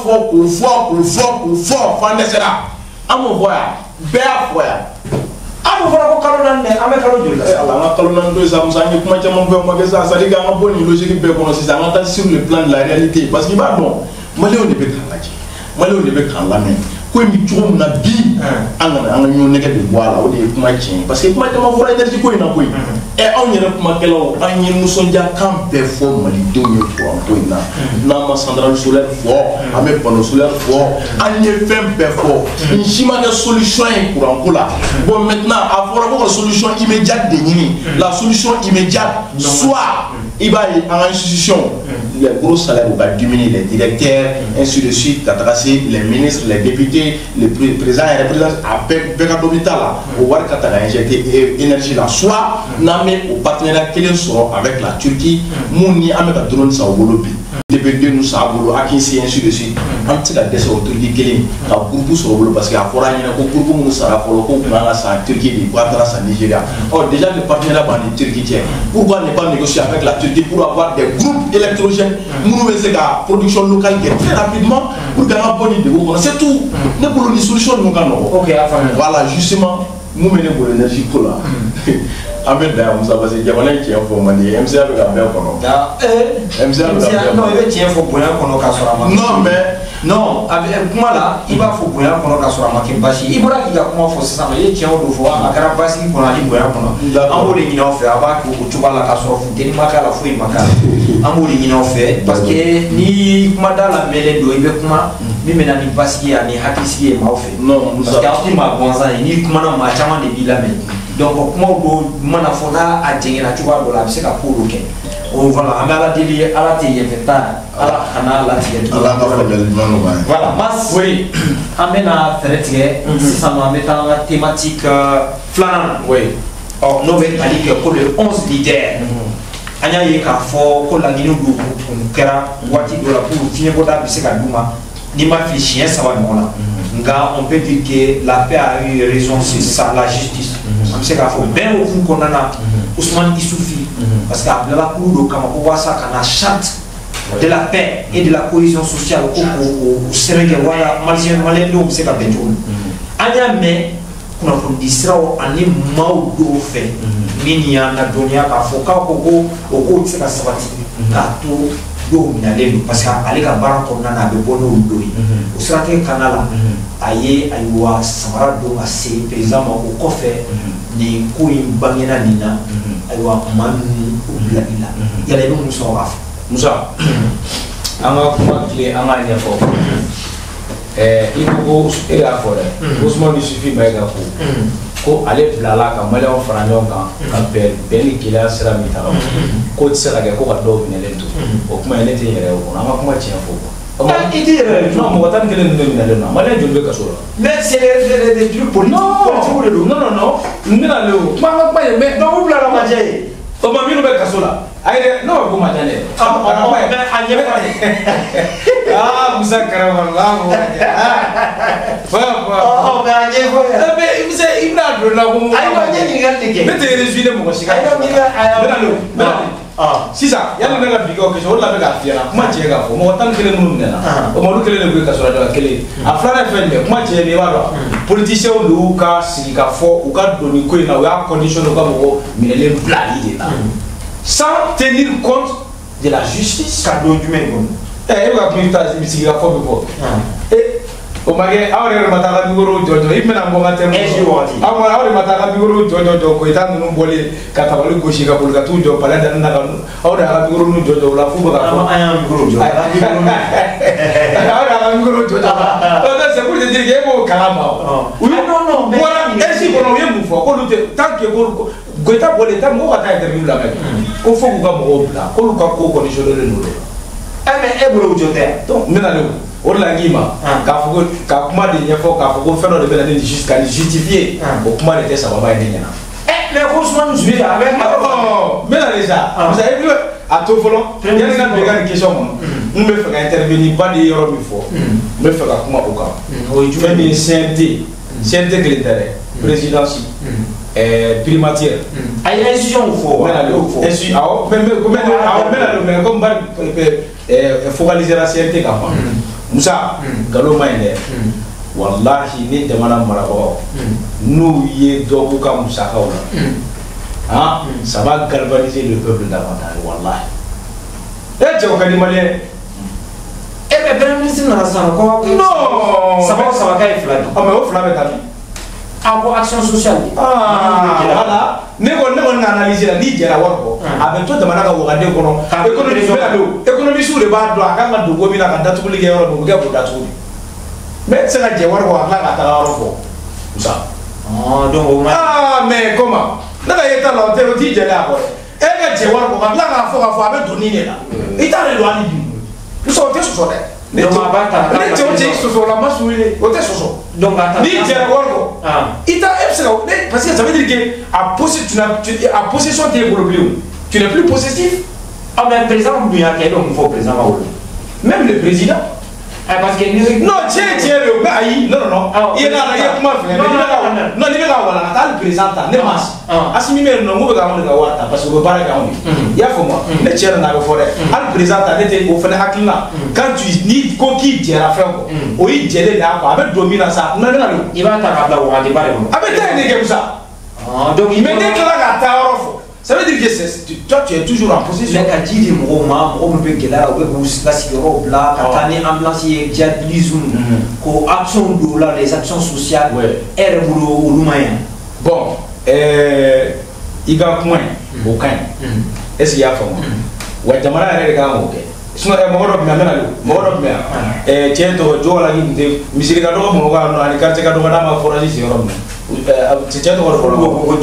fort fan de ça on voit bien voir on va voir Kalonane avec Kalonane Allah Kalonane de ça Moussa ni kuma chama mbe moi ça ça dit nga bonne logique be kono c'est ça on sur le plan de la réalité parce que bah bon malé on ne peut pas malé on ne peut pas la même ko mi tuum na bi anga ñu nekk de voilà o de kuma chien parce que kuma chama fora énergie ko ina ko et on yere kuma kelo anyi musonja kan be fo mali do ñu ko ina na ma centrale solaire fort ame panneau solaire fort anyi fem be fort une chima de solution pour en là bon maintenant avoir une solution immédiate de nini la solution immédiate soit il va en institution les gros salaires vont diminuer les directeurs ainsi de suite tracer les ministres les députés les présidents et les présidents à Bécadomita là au voir quand on a injecté énergie là soit namé au partenariat qu'ils seront avec la Turquie mouni avec la drone ça au bolobi DPD nous ça au bolo Akinsi ainsi de suite an tɛ se ka dɛsɛ o turki kelen ka groupe sɔrɔ o bolo parce que a fɔra an ɲɛna ko groupe minnu sara fɔlɔ ko kun kan ka san Turquie de ko a taara san Nigeria déjà le partenariat b'an ni Turquie cɛ pourquoi ne pas négocier avec la Turquie pour avoir des groupes électrogènes minnu bɛ se ka production locale kɛ très rapidement pour que an ka bɔ ni degun kɔnɔ c'est tout ne bolo ni solution ninnu ka nɔgɔ. Ok, a faamuya. Voilà justement mun bɛ ne bolo énergie ko la an bɛ dan yan Musa parce que jamana in tiɲɛ fɔ man di MCA bɛ ka bɛɛ kɔnɔ. MCA bɛ ka bɛɛ kɔnɔ. Non, i bɛ tiɲɛ fɔ bonya kɔnɔ k'a sɔrɔ a ma. Non mais non kuma la i b'a fɔ bonya kɔnɔ k'a sɔrɔ a ma kɛ baasi i bɔra k'i ka kuma fɔ sisan i ye tiɲɛw dɔ fɔ a kɛra basigi kɔnɔ ani bonya kɔnɔ an b'o de ɲini aw fɛ a b'a kɛ o cogoya la k'a sɔrɔ funteni ma k'a la foyi ma k'a la an b'o de ɲini aw fɛ parce que ni kumada lamɛnlen don i bɛ kuma min bɛ na ni basigi ani hakilisigi ye maaw fɛ parce que aw tɛ maa gansan ye n'i kumana maa caman de b'i lamɛn donc kumaw dɔw mana fɔ n'a jɛngɛnna cogoya dɔ la a bɛ se ka ko dɔ kɛ voilà an bɛ ala deli ala tɛ yɛlɛta ala kana latigɛ ala ka faamuyali ɲuman nɔgɔya voilà mas oui an bɛna fɛɛrɛ tigɛ sisan nɔ an bɛ taa an ka thématique filanan na oui n'o bɛ tali kɛ ko le 11 leaders an y'a ye k'a fɔ ko laɲiniw don tun kɛra waati dɔ la pour fiɲɛbɔda bɛ se ka d'u ma n'i ma fili siɲɛ 3 ɲɔgɔn na nka on peut dire que la paix a eu raison sur ça la justice an bɛ se k'a fɔ bɛn hukumu kɔnɔna na Ousmane Issoufi parce que a bilala kulu dɔ kama ko walasa ka na charte de la paix et de la cohésion sociale ko k'o sɛbɛn kɛ wala maliyɛndenw bɛ se ka bɛn cogo min an y'a mɛn kunnafonidi siraw ani maaw dɔw fɛ min y'an ladɔnniya k'a fɔ k'a ko ko o kow tɛ se ka sabati k'a to dɔw minɛlen don parce que ale ka baara kɔnɔna na a bɛ bɔ n'olu dɔw ye o siratigɛ kana la a ye ayiwa samara don ka se président ma o kɔfɛ nin ko in bangena nin na ayiwa maa minnu o bila i la yala i bɛ mun sɔrɔ k'a fɔ. Musa an ka kuma tile an k'a ɲɛfɔ i ko e y'a fɔ dɛ Ousmane Issoufi Mayiga ko ale bilala ka maliyɛnw fara ɲɔgɔn kan ka bɛn ni gɛlɛya sira min ta k'o tɛ se ka kɛ ko ka dɔw minɛlen to o kuma ye ne tɛ n yɛrɛ ye o kɔnɔ an ka kuma tiɲɛ fɔ i tɛ yɛrɛ non mɔgɔ 11 ninnu de minɛlen don maliyɛn joli bɛ kaso la. mais c'est des trucs politiques de don. non n bɛna le o kuma an ka kuma ye mais donc u bilala majɛ ye. o ma minnu bɛ kaso la ayi dɛ ne b'a fɔ ko majɛ dɛ. a ɲɛ fana ye. Musa Karama la ko majɛ mais a ɲɛ fɔ yɛrɛ. mais i bɛna don la ko. ayiwa n ye ɲininkali de kɛ. ne tɛ résumer mɔgɔ si ka. ayiwa ɲininkali sisan yanni ne ka bi kɛ o question o de la bɛ k'a f'i ɲɛna kuma tiɲɛ ka fɔ mɔgɔ 11 minnu minɛna o ma olu kelen de bɛ kaso la dɔrɔn kelen a filanan ye fɛn jumɛn kuma tiɲɛ de i b'a dɔn politiciens de y'u ka sigi ka fɔ u ka don nin ko in na u y'a condition u ka mɔgɔ minɛlen bilali de la sans tenir compte de la justice. ka don jumɛn kɔnɔ. e bɛ ka kuma i bɛ taa sigi ka fɔ bɛ fɔ o ma kɛ aw yɛrɛ de ma taa ka micro jɔjɔ i bɛna bɔ ka tɛmɛ aw de ma taa ka micro jɔjɔ ko i t'a ninnu bɔlen ka tabali gosi ka boli ka t'u jɔ palais da na ka aw de y'a ka micro ninnu jɔjɔ o la f'u bɛ ka fɔ an y'an micro jɔ aw de y'a ka micro jɔjɔ donc c'est pour te dire que e b'o kalama o non voilà RG kɔnɔ u ye mun fɔ k'olu tɛ tant que ko Goïta bɔlen tɛ mɔgɔw ka taa interview lamɛn ko fo k'u ka mɔgɔw bila k'olu ka ko conditionnelen don mais e bolo o jɔ tɛ donc n bɛna le o de la n k'i ma k'a fɔ ko ka kuma de ɲɛfɔ k'a fɔ ko fɛn dɔ de bɛ na ni ka nin justifier o kuma de tɛ sababa ye ne ɲɛna. mais ko Ousmane Issoufi a bɛ. n bɛna le sa parce que i bɛ a to fɔlɔ yanni ka don i ka nin question kɔnɔ n bɛ fɛ ka intervenir ba de ye yɔrɔ min fɔ n bɛ fɛ ka kuma o kan fɛn min ye CNT kelen tɛ dɛ présidence primature. a ye institution fɔ wa. awɔ mais comme bari focalisera CNT kan quoi. Musa nkalon ma ɲi dɛ walahi ni jamana marabagaw n'u ye dɔ k'u ka musakaw la ça va galvaniser le peuple davantage walahi cɛw ka di maliyɛn. mais premier ministre nana sisan ko. non saba o saba k'a ye 2 di. mais o 2 bɛ taa min. ko action sociale. voilà ne kɔni ka analyse la n'i jɛra wari kɔ a bɛ to jamana ka wagaden kɔnɔ économiste de b'a dɔn a kan ka dogo min na ka datuguli kɛ yɔrɔ min o bɛ kɛ k'o datugu de mais e tɛ se ka jɛ wari kɔ a tila ka taga yɔrɔ fɔ Musa. donc o ma. mais comment ne ka ye ta la o t'i jɛlen a kɔ dɛ e ka jɛ wari kɔ ka tila k'a fɔ a bɛ don nin de la i t'ale don hali bi Musa o tɛ sɔsɔ dɛ. ne cɛw sɔsɔ la ma suwele o tɛ sɔsɔ. donc n'i jɛra wari kɔ i t'a e bɛ se ka parce que ça veut dire que a possession t'e bolo bilen tu n'es plus possessif. mais président mun y'a kɛ e bɛ mun fɔ président ma wolo. même le président parce que non tiens mais ayi non il na ya kuma fait non ni be ka wala ta le président ne mas asimi me no ngo be ka mo ka wata parce que be bara ka on ya fo moi ne tiens na be fo de al président ne te o fene hakilina quand tu ni ko ki jera fe ko o yi jele da ko abe domina ça na na lo il va ta ka la wa de bare mo abe te ne ke ça donc il me déclare ka ta orofo. Ça veut dire que toi tu es toujours en position. Mais quand tu dis Moma, on peut que là, on peut la cigarette là, quand on est ambulance, il y a des actions de les actions sociales, elles boulot ou bon, il va point, aucun. Est-ce qu'il y a fait moi? Ouais, tu m'as dit que ok. Sinon, moi bien, tiens, tu vois la ligne de musique à droite, mon gars, on a les cartes à droite, on a foragé sur l'homme. C'est un autre problème.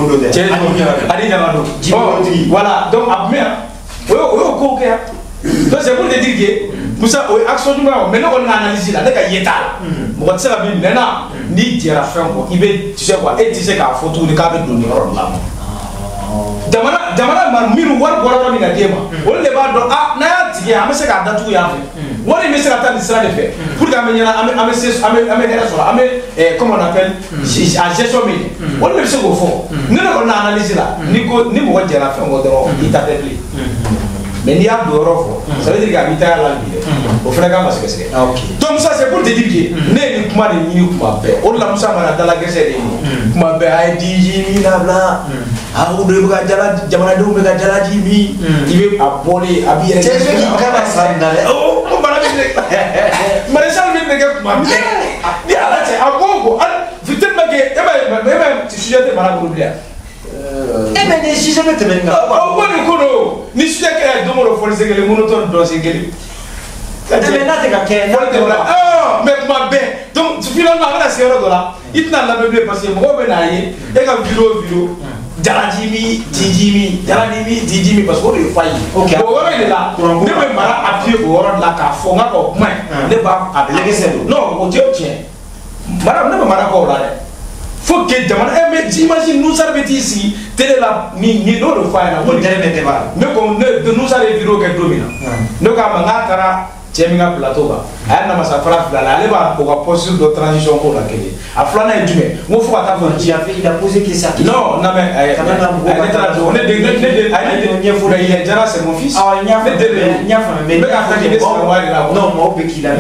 Voilà, donc après, donc c'est pour te dire que Moussa, action du moment, maintenant on analyse là, dès qu'il y a là, on sait la vie maintenant, ni dire à faire quoi, il veut, tu sais quoi, et tu sais qu'à photo de câble de l'euro là. Jamana man miru war bora ni ngadema wala le ba do a na tigi ame se ka datu ya fe wala me se ka tan sira de fe pour ka menyana ame hera so ame comment on appelle a gestion média wala me se go fo ni ko na analyse là ni mo jera fe ngo do ita pepli mais ni a do rofo ça veut dire que habita la vie au frère ka parce que c'est donc ça c'est pour te dire que ne ni kuma ni kuma be o la musa mara dala gese de kuma be ay diji ni na bla a o de buga jala jamana de buga jala ji mi ibe aboli abi yere c'est qui kana sandale o mara bi mara sal mi ne kuma ni ala te agogo vite mage e sujet de mara problème mais les sujets de temen na o ni kono ni sujet que do mo force que le monotone do se geli mais na te ka ke mais kuma be donc finalement ala se yoro do la itna la bebe parce que mo be na ye e ka vidéo Jaladimi, Dijimi, Dijimi, parce qu'on est failli. Ok. Au il est là. Ne me mara appuyer au rond là car faut nga ko moins. Ne pas appeler ça. Non, au Dieu tient. Madame ne me mara ko là. Faut que demande mais j'imagine nous ça veut ici télé là ni no le faille là. On télé mettait pas. Ne qu'on de nous ça les vidéos que domina. Ne ka manga kara Tcheminga plateau ba ayana masa fala fala ale ba ko posture de transition ko la kele a flana e dume mo fo ata fo il a posé question non non mais on est de Jara c'est mon fils ah nya fa mais non moi pe qu'il a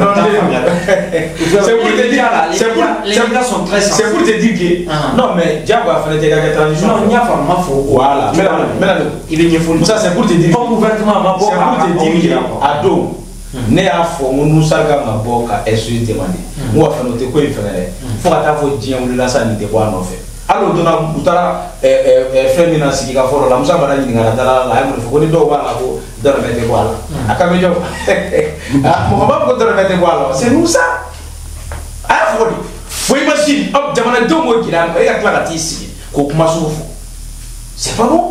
c'est pour te dire les gars sont très c'est pour te dire que non mais Diabo a fait des transition non nya fa ma fo voilà mais il est fou ça c'est pour te dire comme gouvernement ma c'est pour te dire ado ne y'a fɔ n ko Musa ka ma bɔ ka SOS demandé n ko fana o tɛ ko in fana dɛ fo ka taa fɔ diɲɛ wulila sa nin tɛ bɔ a nɔfɛ hali o donna u taara fɛn min na sigi ka fɔlɔ la Musa mana ɲininka a taara la a ye mun fɔ ko ni dɔw b'a la ko dɔrɔmɛ tɛ bɔ a la a kan bɛ jɔ mɔgɔ b'a fɔ ko dɔrɔmɛ tɛ bɔ a la c'est Musa a y'a fɔ de fo imagine jamanadenw b'o jira e ka tila ka t'i sigi k'o kuma sugu fɔ c'est pas bon.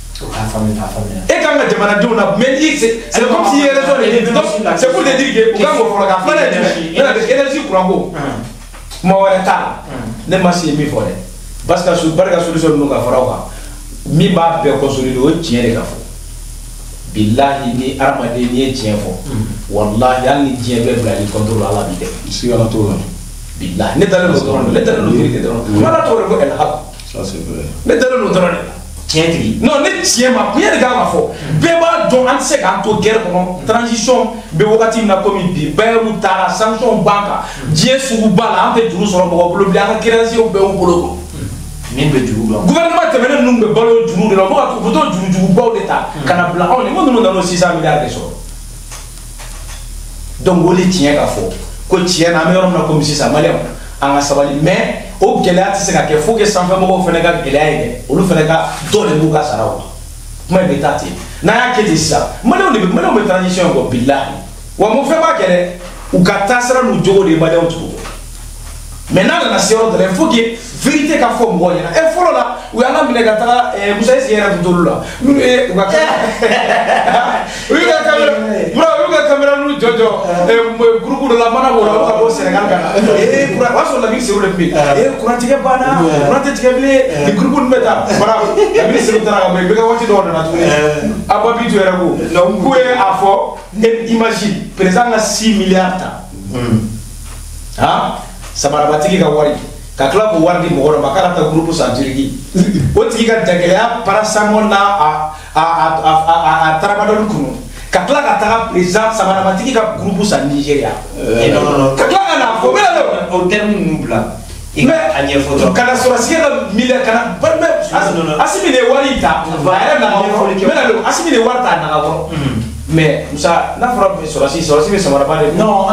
Et quand la jamanadenw na mais c'est comme si il raison de c'est pour te dire que quand on fera la fana de énergie courant ko mo wala ta ne ma si mi fole parce que su barka solution no ka fara wa mi ba be consolider o tiɲɛ de ka fɔ billahi ni armade ni tiɲɛ fɔ wallahi hali ni diɲɛ bɛɛ bila ni contrôle ala bi dɛ sigala to la billahi ne dalen no dɔrɔn ne dalen no vérité dɔrɔn wala to ko el haq ça c'est vrai ne dalen no dɔrɔn tiɲɛ non ne tiɲɛ ma kun yɛrɛ kan ka fɔ bɛɛ b'a dɔn an tɛ se k'an to guerre kɔnɔ transition bɛ wagati min na komi bi bayiru taara sanction b'an kan diɲɛ sugu b'a la an tɛ juru sɔrɔ mɔgɔ bolo bilen an ka créanciers bɛɛ y'u bolo ko min bɛ juru la gouvernement tɛmɛnen ninnu bɛ balo juru de la u bɛ to jurujugubaw de ta ka na bila anw ni ko ninnu nana 600 milliards de sɔrɔ donc o de tiɲɛ ka fɔ ko tiɲɛ na an bɛ yɔrɔ min na komi sisan maliyɛnw an ka sabali mais o gɛlɛya tɛ se ka kɛ fo que sanfɛmɔgɔw fana ka gɛlɛya ye dɛ olu fana ka dɔ de b'u ka saraw la kuma in bɛ taa ten n'an y'a kɛ ten sisan maliyɛnw bɛ transition kɔ bilahi wa mun fɛn b'a kɛ dɛ u ka taasira n'u jogo de ye maliyɛnw tugu mais n'a nana se yɔrɔ dɔ la il faut que vérité ka fɔ mɔgɔw ɲɛna fɔlɔ la u y'an ka minɛ ka taga Musa Esi yɛrɛ tun t'olu la minnu ye u ka caméra n'u jɔ groupe dɔ la mana b'o la u ka bɔ Sénégal ka na o y'a sɔrɔ Lamine Sero de tun bɛ yen kurantigɛ banna kuran tɛ tigɛ bilen ni groupe ninnu bɛ taa voilà Lamine Sero taara ka bɔ yen bɛɛ ka waati dɔw nana tuguni Ababitu yɛrɛ ko k'u ye a fɔ imagine président ka 6 milliards ta ha samarabatigi ka wari ka kila ko wari di mɔgɔ dɔ ma k'a ka taa groupe san Turki o tigi ka jagɛlɛya paracetamol na a tramadol kunu ka kila ka taga président samarabatigi ka groupe san Nigeria non ka kila ka na fɔ bɛ la au terme nous bla mais kana sɔrɔsiya ka milliard kana Assimi de wari ta a yɛrɛ naga wɔrɔ bɛ la Assimi de wari ta naga wɔrɔ mais Musa n'a fɔra sɔrɔsi bɛ samaraba de non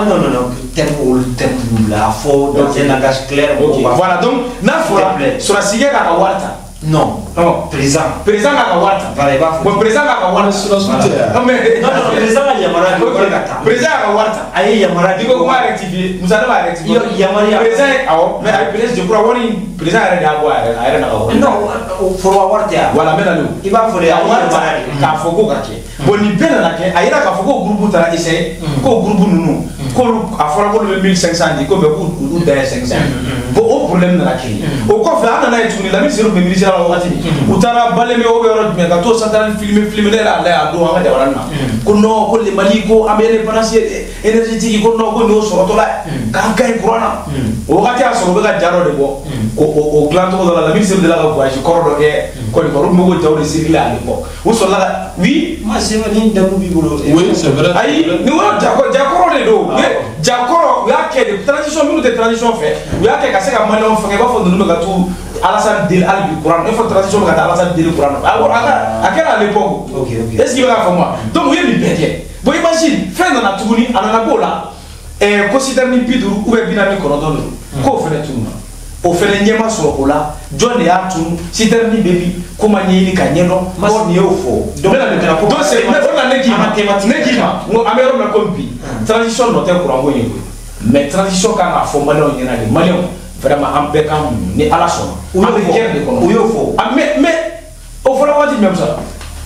terme la fo dans un langage clair voilà donc n'a fɔra sɔrɔsi k'a ka wari ta non président k'a ka wari ta voilà i b'a fɔ bon président k'a ka wari ta non président ka yamaruya de wari ka ta président k'a ka wari ta a ye yamaruya di ko kuma rectifier Musa ne b'a rectifier yamaruya président awɔ mais a président je crois wari président yɛrɛ de y'a bɔ a yɛrɛ naga wari non foroba wari tɛ yan voilà n bɛ na n'o i b'a fɔ de a ye yamaruya de k'a fɔ ko ka kɛ bon nin bɛɛ nana kɛ a yira k'a fɔ ko groupe taara essayer ko groupe ninnu k'olu a fɔra k'olu bɛ 1500 di ko mais k'olu dan ye 500 bon o problème nana créer o kɔfɛ an nana ye tuguni Lamine Sero bɛ ministère la wagati min u taara Baleme o bɛ yɔrɔ jumɛn ka t'o central filmer ne yɛrɛ y'a lajɛ a don an ka jamana na ko non ko le Mali ko an bɛ indépendance énergétique ko non ko nin y'o sɔrɔtɔla ye k'an ka ɲi courant na o wagati y'a sɔrɔ u bɛ ka ja dɔ de bɔ ko o dilan tɔgɔ dɔ la Lamine Sero delila ka voyage kɔrɔ dɔ kɛ Côte d'Ivoire u bɛ k'o jaw de circuler à l'époque u sɔrɔla ka oui c'est vrai ni damu b'i bolo oui c'est vrai ayi ni wolo jakɔrɔ de don jakɔrɔ u y'a kɛ de transition minnu tɛ transition fɛ u y'a kɛ ka se ka maliyɛnw fɛngɛ i b'a fɔ ninnu bɛ ka t'u Alassane Deli hali bi kuran ne fɔ transition bɛ ka taa Alassane Deli kuran na a kɛra à l'époque est ce que i bɛ k'a faamu wa donc u ye nin bɛɛ kɛ bon imagine fɛn nana tuguni a nana k'o la ko citerne 50 ou bien 49 de don k'o fɛnɛ tununa o fɛnɛ ɲɛma sɔrɔ o la jɔn de y'a tunu citerne bɛ bi ko ma ɲɛɲini ka ɲɛdɔn mɔgɔ nin y'o fɔ donc c'est o la ne k'i ma n ko an bɛ yɔrɔ min na komi bi transition nɔ tɛ kuranko ye koyi mais transition kan ka fɔ maliyɛnw ɲɛna de maliyɛnw vraiment an bɛɛ kan muɲu ni Ala sɔnna an bɛ guerre de kɔnɔ u y'o fɔ mais o fɔra waati jumɛn Musa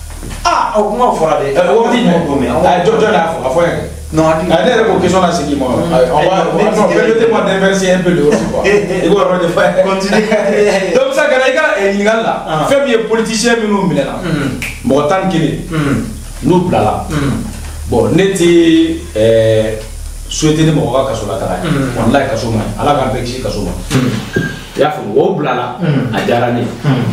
o kuma fɔra de waati jumɛn jɔn y'a fɔ a fɔ yan kɛ non ne yɛrɛ k'o question la segin ma permettez-moi d'inverser un peu le rôle quoi i k'o yɔrɔ de fɔ donc sisan kana i ka ɲininkali la fɛn min ye politicien minnu minɛna mɔgɔ 11 n'u bilala bon ne tɛ souhaiter ni mɔgɔ ka kaso la taga ye walayi kaso ma ɲi Ala k'an bɛɛ kisi kaso ma i y'a faamu o bilala a diyara ne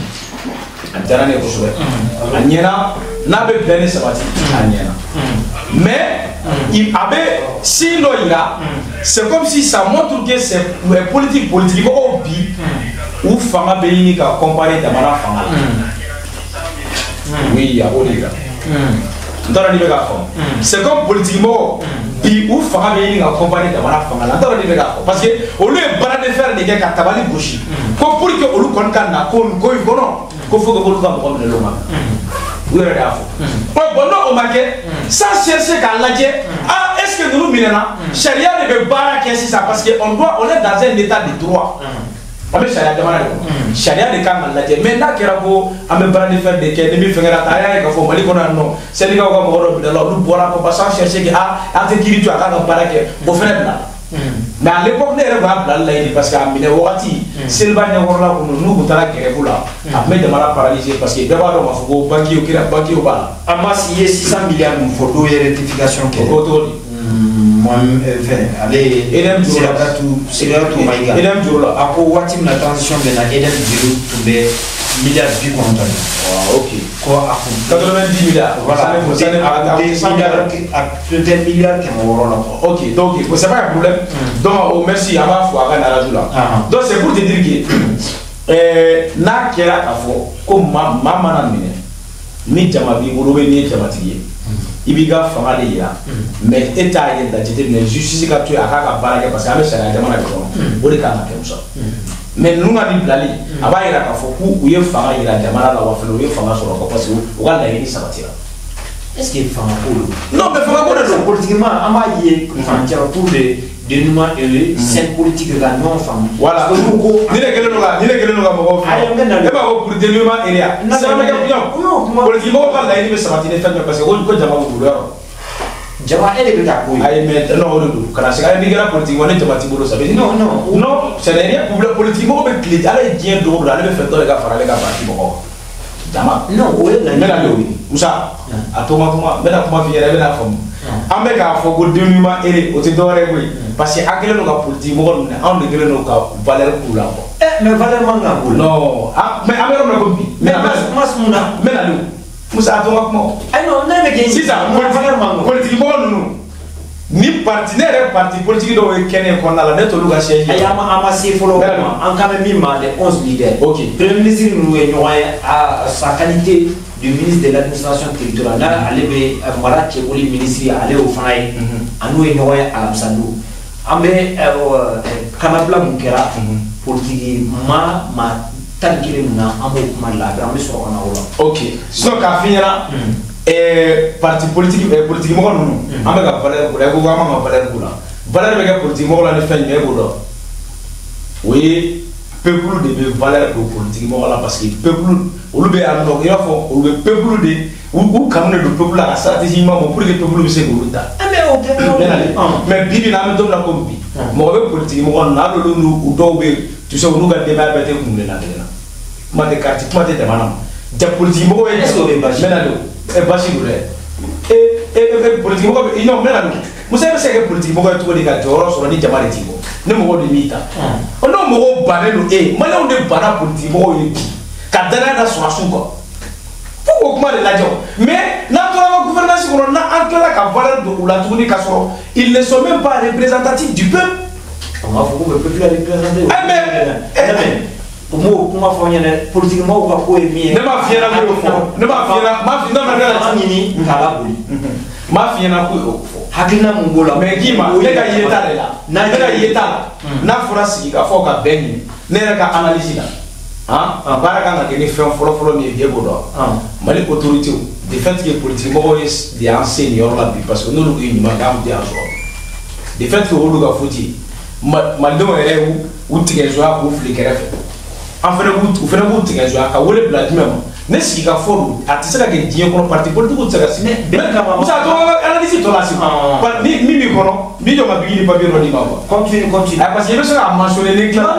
ye kosɛbɛ a ɲɛna n'a bɛ bɛn ni sabati a ɲɛna mais a bɛ signe dɔ yira c'est comme si ça montre que c'est politique mɔgɔw bi u fanga bɛ ɲini ka comparer jamana fanga la oui a b'o de yira n t'a dɔn n'i bɛ k'a faamu c'est comme politique mɔgɔw bi u fanga bɛ ɲini ka comparer jamana fanga la n t'a dɔn n'i bɛ k'a faamu parce que olu ye bara de fer de kɛ ka tabali gosi ko pour que olu kɔni ka na ko in kɔnɔ ko faut que olu ka mɔgɔ minɛ l'o ma u yɛrɛ de y'a fɔ bon n'o ma kɛ sans chercher k'a lajɛ ah est-ce que ninnu minɛna sariya de bɛ baara kɛ sisan parce que on est dans un état de droit an bɛ sariya jamana de kɔnɔ sariya de kan ka lajɛ mais n'a kɛra ko an bɛ bara de fer de kɛ ni min fɛngɛra ta a y'a ye k'a fɔ Mali kɔnɔ yan nɔ syndicat ka mɔgɔ dɔ bilala olu bɔra ko sans chercher que an tɛ kiiri to a k'a ka baara kɛ o fɛnɛ bila mais à l'époque ne yɛrɛ tun y'a bilali laɲini parce que a minɛ wagati seliba ɲɛkɔrɔla kɔnɔ n'u tun taara grève la a tun bɛ jamana paralyser parce que bɛɛ b'a dɔn k'a fɔ ko banquier b'a la. an ma i ye 600 milliards min fɔ dɔw ye rectification kɛ. o cogo di. fɛn ale ye Siratu Mayiga Edem Juro la a ko waati min na transition bɛ na Edem Juro tun bɛ milliard 90 de. ok ko a kun 90 milliards. voilà peut-être milliard kɛmɛ wɔɔrɔ la quoi. ok donc c'est pas un problème. donc merci an b'a fɔ a ka na radio la. donc c'est pour te dire que n'a kɛra k'a fɔ ko maa mana minɛ ni jama b'i bolo ni ye jamatigi ye i b'i ka fanga de yira mais e t'a ye jateminɛ justice ka to yen a k'a ka baara kɛ parce que an bɛ sariya jamana de kɔnɔ o de kan ka kɛ Musa mais ninnu ka nin bilali a b'a yira k'a fɔ k'u ye fanga yira jamana la wa fɛnɛ u ye fanga sɔrɔ quoi parce que u ka laɲini sabatira. est-ce que fanga ko don. non mais fanga ko de don. politiquement an b'a ye fan caman pour de dénouement et scène politique ka ɲɔgɔn faamu. voilà ni ne kɛlen don ka mɔgɔw faamu e b'a fɔ pour dénouement area. sɛbɛn bɛ kɛ kuɲɔ politique mɔgɔw ka laɲini bɛ sabati ni fɛn bɛɛ parce que ko jama b'u bolo yɔrɔ. jama e de bɛ ka ko ye. ayi mais non o de don kana se n'i kɛra politique mɔgɔ ni jama t'i bolo sabi. non c'est rien politique mɔgɔ bɛ tile ala ye diɲɛ dogo don ale bɛ fɛ dɔ de ka fara ale ka parti mɔgɔw. jama non o ye mena le musa atoma kuma mena kuma fi yere mena fam ambe ka fo ko denuma ere o te dore boy parce que akele no ka politique mo on on de gele no ka valeur pour la ko mais valeur manga ko non mais amero na ko bi mais mas muna mena le musa atoma kuma ay non na me gen si ça valeur manga politique mo no ni partenaire parti politique do e kene ko na la neto lu ka siège ay ama se folo en quand même mima de 11 leaders OK premier ministre nous est à sa qualité du ministre de l'administration territoriale ale be mara che oli ministre ale o fanaye anu e nyoya alamsando ambe kanabla mukera politique ma tankile na amo kuma la ambe so ona wala OK so ka finira parti politique politique mo non ambe ka valeur ko ko ma valeur ko la valeur be ka politique mo la ne fait ne ko do oui peuple de valeur ko politique mo la parce que peuple olu be am do ya fo olu be peuple de ou kamne do peuple la stratégie mo pour que peuple be se ko ta mais bibi na me do na ko bi mo be politique mo na do lu do be tu sais olu ga débat bete ko le na de na ma de carte ma de manam ja politique mo e so be bashi mena do e bashi do e politique mo be non mena do musa be se que politique mo ko to de ka joro so ni jamare ti mo ne mo de mita ono mo ba no mala on de bara politique mo yi ka dana da so asu ko ko kuma de la jo mais na to la gouvernance ko na antela ka valeur de ou la tourner ka so ils ne sont même pas représentatifs du peuple on va faut que peuple représenter mais mo kuma fo nyane politique mo ko ko e mi ne ma fiena ko fo ne ma fiena ma fiena na na ni kala boli ma fiena ko fo hakina mungola mais gima ne ka yeta la na ne ka yeta na fura sigi ka fo ka benni ne ka analyse la hein baraka na ke ni fen folo ni biego do mali autorité de fait que politique mo est des enseignants là parce que nous nous ma gam dia so de fait que olu ga foti mal do ere u tige zo ko flikere en fait u fere u tige zo ka wole bla dimem ne si ka fo atise ka ke die ko parti politique u tsaka sine ben ka ma ça do analyse to la si par mi kono mi jo ma bigi papier no di ma continue parce que je vais mentionner les clans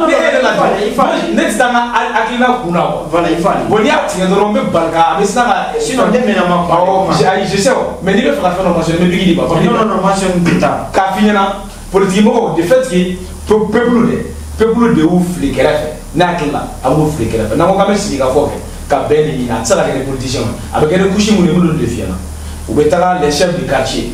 next time akina kuna voilà il fallait bon ya ti ndoro me balka mais ça sinon de mena ma je sais mais ni le faire faire mentionner me bigi di ba non mentionne putain ka finina politique mo de fait que peuple de ouf les greffes na kila amu fle greffes na ko ka mesi ka fo ka beni na tsala ke politiciens avec les coucher mo ne le fiana ou betala les chefs de quartier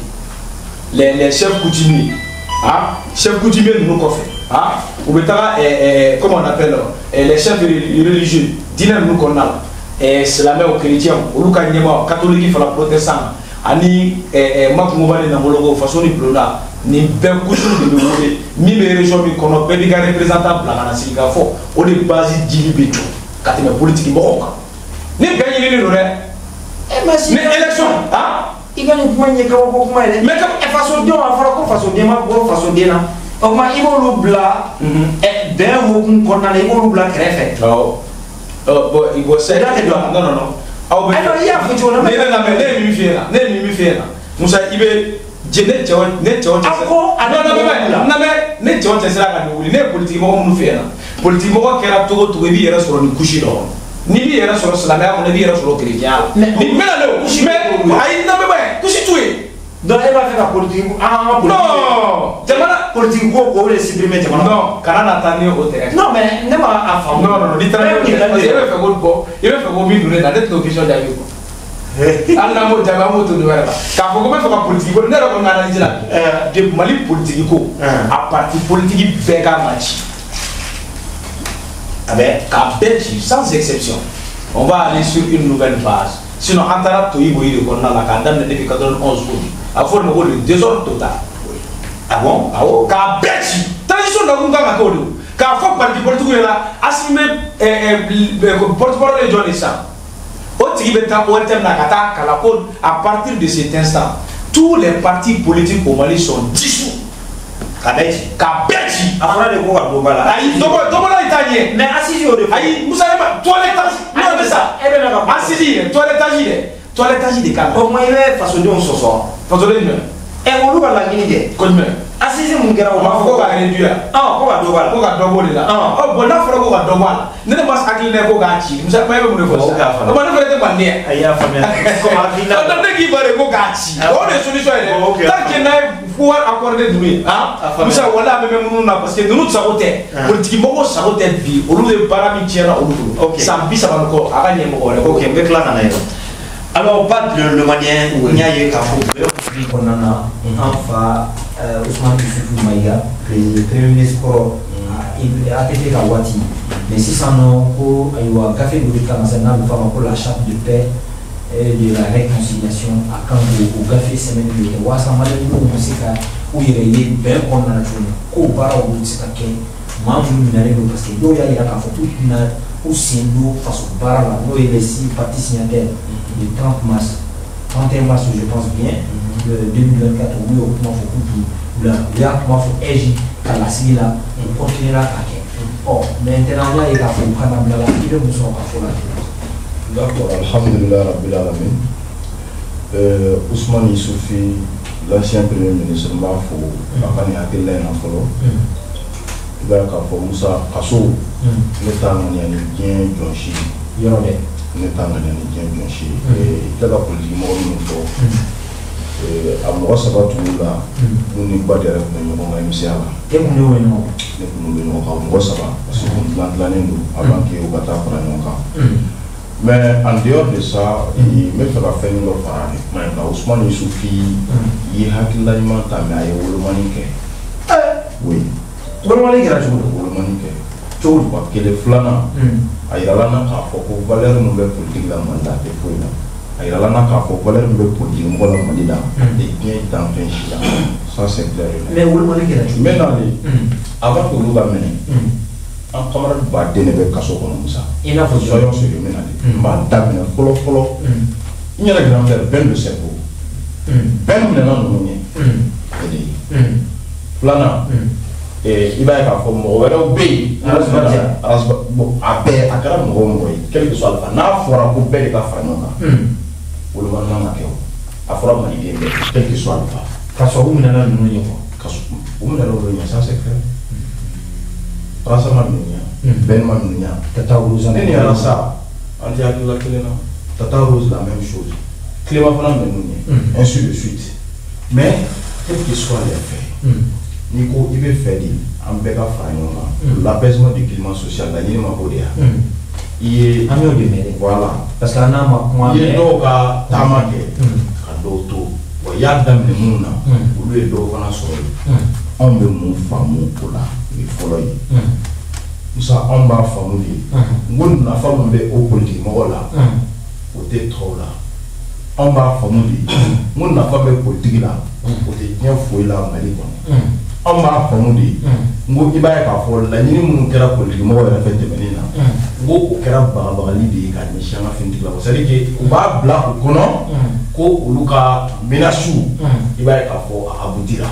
les chefs coutumiers chefs coutumiers nous fait ou betala comment on appelle les chefs religieux dîner nous connaît islamien ou chrétien ou luka nyema catholique fa la protestant ani makumo bale na mologo façon ni blona ni ben coutume de wole mi be région mi kono be diga représentant bla na sika fo o de base djili betu katime politique boka ni gagner ni lore mais élection il va nous manier comme comment il est mais comme façon de on va faire comme façon de ma bonne façon de na o ma il va le bla et ben vous condamner il va le bla crève bon il va c'est non alors il y a fait on a ne mi fiena musa ibe je ne tio ako non ne tio sera ka wuli ne politique mo mu fiena politique mo kera to bi era soro ni kushi do ni bi era soro islamia mo ne bi era soro chrétien ni mena le kushi mais ay na be kushi tué donc elle va faire la politique non jamana politique ko le supprimer jamana non kana na tani o terrain non mais ne ma afam non ni tani il va faire go mi dure na net location da yo alla mo jaba mo to wala ka fo ko me fa politique ko ne ro ko analyse la de mali politique ko a parti politique be ka match avec ka belgi sans exception on va aller sur une nouvelle base sinon antara to yibo yide ko na la ka dam depuis 91 a faut mo le désordre total bon ka belgi transition da kunga ka ko ka fo parti politique la asime porte-parole de Johnny Sam à partir de cet instant, tous les partis politiques au Mali sont dissous. Kabeji. Après le pouvoir global. Aïe, domola italien. Mais assisi au dépôt. Aïe, vous savez pas, toilettage. Non, mais ça. Assisi, toilettage de Kama. Au moins, il est façon de on se sort. Façon de et on loue la guinée. Comme assise mun kɛra o ma fɔ ko ka réduire ko ka dɔ b'a la ko ka dɔ b'o de la bon n'a fɔra ko ka dɔ bɔ a la ne ne ma hakili la ko k'a ci musa ba bɛ mun de fɔ sisan o ma ne fɛnɛ tɛ manden yan a y'a faamuya comme hakili la ne k'i ba de ko k'a ci o de ye solution ye dɛ tant que n'a ye pouvoir accordé ninnu ye musa wala an bɛ mɛn minnu na parce que ninnu sago tɛ politiki mɔgɔw sago tɛ bi olu ye baara min tiɲɛna olu bolo san 30 kɔ a ka ɲɛmɔgɔ wɛrɛ ok n bɛ tila ka na yɛrɛ alors pas le malien n y'a ye k'a fɔ kɔnɔna na an fa Ousmane Youssoufou Maïga premier ministre kɔrɔ a tɛ ka waati mais sisan nɔ ko ayiwa gafe dɔ de kan ka n'a bɛ fɔ a ma ko la charte de paix et de la réconciliation a kan k'o gafe sɛbɛnni de kɛ walasa maliyɛnw bɛ se ka u yɛrɛ ye bɛn kɔnɔna na cogo min k'o baaraw bɛ se ka kɛ maa minnu minɛlen don parce que dɔw y'a yira k'a fɔ k'u tɛna u sen don faso baara la n'o ye les 6 parties signataires du 30 mars 31 mars je pense bien 2024 u y'o kuma fɔ k'u t'u la u y'a kuma fɔ EJ ka lasigi la u continuera k'a kɛ maintenant n y'a ye k'a fɔ u kana bila la i bɛ mun sɔrɔ ka fɔ la d'accord alhamdulilah rabbil alamin Ousmane Youssoufou l'ancien premier ministre n b'a fɔ a ka nin hakilila in na fɔlɔ i b'a ye k'a fɔ Musa kaso ne t'a ŋaniya ni diɲɛ jɔn si yɔrɔ dɛ ne t'a ŋaniya ni diɲɛ jɔn si i tɛ ka politiki mɔgɔ minnu fɔ a mɔgɔ 3 tun b'u la mun ni ba de yɛrɛ tun bɛ ɲɔgɔn kan émissaire la e kun y'o ye ɲɔgɔn ne kun bɛ ɲɔgɔn kan mɔgɔ 3 parce que kun dilannen don avant que u ka taa fara ɲɔgɔn kan mais en dehors de ça n bɛ fɛ ka fɛn min dɔ fara de kuma in kan Ousmane Youssoufou ye hakilila ɲuman ta mais a ye wolomani kɛ oui wolomani kɛra cogo di wolomani kɛ cogo di kelen filanan a yirala n na k'a fɔ ko valeur min bɛ politique la Mali la a tɛ foyi la a yirala n na k'a fɔ valeur min bɛ politique mɔgɔ la Mali la tɛ diɲɛ danfɛn si la ça c'est clair mais wolomani kɛra cogo di maintenant avant que olu ka minɛ an camarade baden de bɛ kaso kɔnɔ Musa i n'a fɔ soyons sérieux maintenant n b'a daminɛ fɔlɔ fɔlɔ n yɛrɛ grand frère Ben de Seko Ben minɛna ninnu ɲɛ o de ye filanan i b'a ye k'a fɔ mɔgɔ wɛrɛw bɛ yen a bɛɛ a kɛra mɔgɔ o mɔgɔ ye quel que soit alpha n'a fɔra ko bɛɛ de ka fara ɲɔgɔn kan wolomani man ka kɛ o a fɔra maliden bɛɛ quel que soit alpha ka sɔrɔ u minɛna ninnu ɲɛ ka u minɛna olu ɲɛ ça c'est clair Rasa ma minnu ɲɛ Ben ma minnu ɲɛ Tata Rose ne ni Rasa an tɛ hakilila kelen na Tata Rose la même chose Clément fana minnu ɲɛ ainsi de suite mais quel que soit les faits n'i ko i bɛ fɛ de an bɛɛ ka fara ɲɔgɔn kan l'apaisement du climat social la ɲini ma k'o de yan i ye an y'o de mɛn voilà parce que an n'a ma kuma i ye dɔw ka taama kɛ ka dɔw to wa i y'a daminɛ minnu na olu ye dɔw fana sɔrɔ yen anw bɛ mun faamu o la o ye fɔlɔ ye Musa anw b'a faamu de n ko nafa min bɛ o politiki mɔgɔ la o tɛ tɔw la anw b'a faamu de n ko nafa bɛ politiki la o tɛ diɲɛ foyi la Mali kɔnɔ anw b'a faamu de n ko i b'a ye k'a fɔ laɲini minnu kɛra politiki mɔgɔ yɛrɛ fɛ tɛmɛnen na n ko o kɛra bagabagali de ye ka ɲɛsin an ka fɛntigi la c'est à dire que u b'a bila u kɔnɔ ko olu ka menaces i b'a ye k'a fɔ a aboutira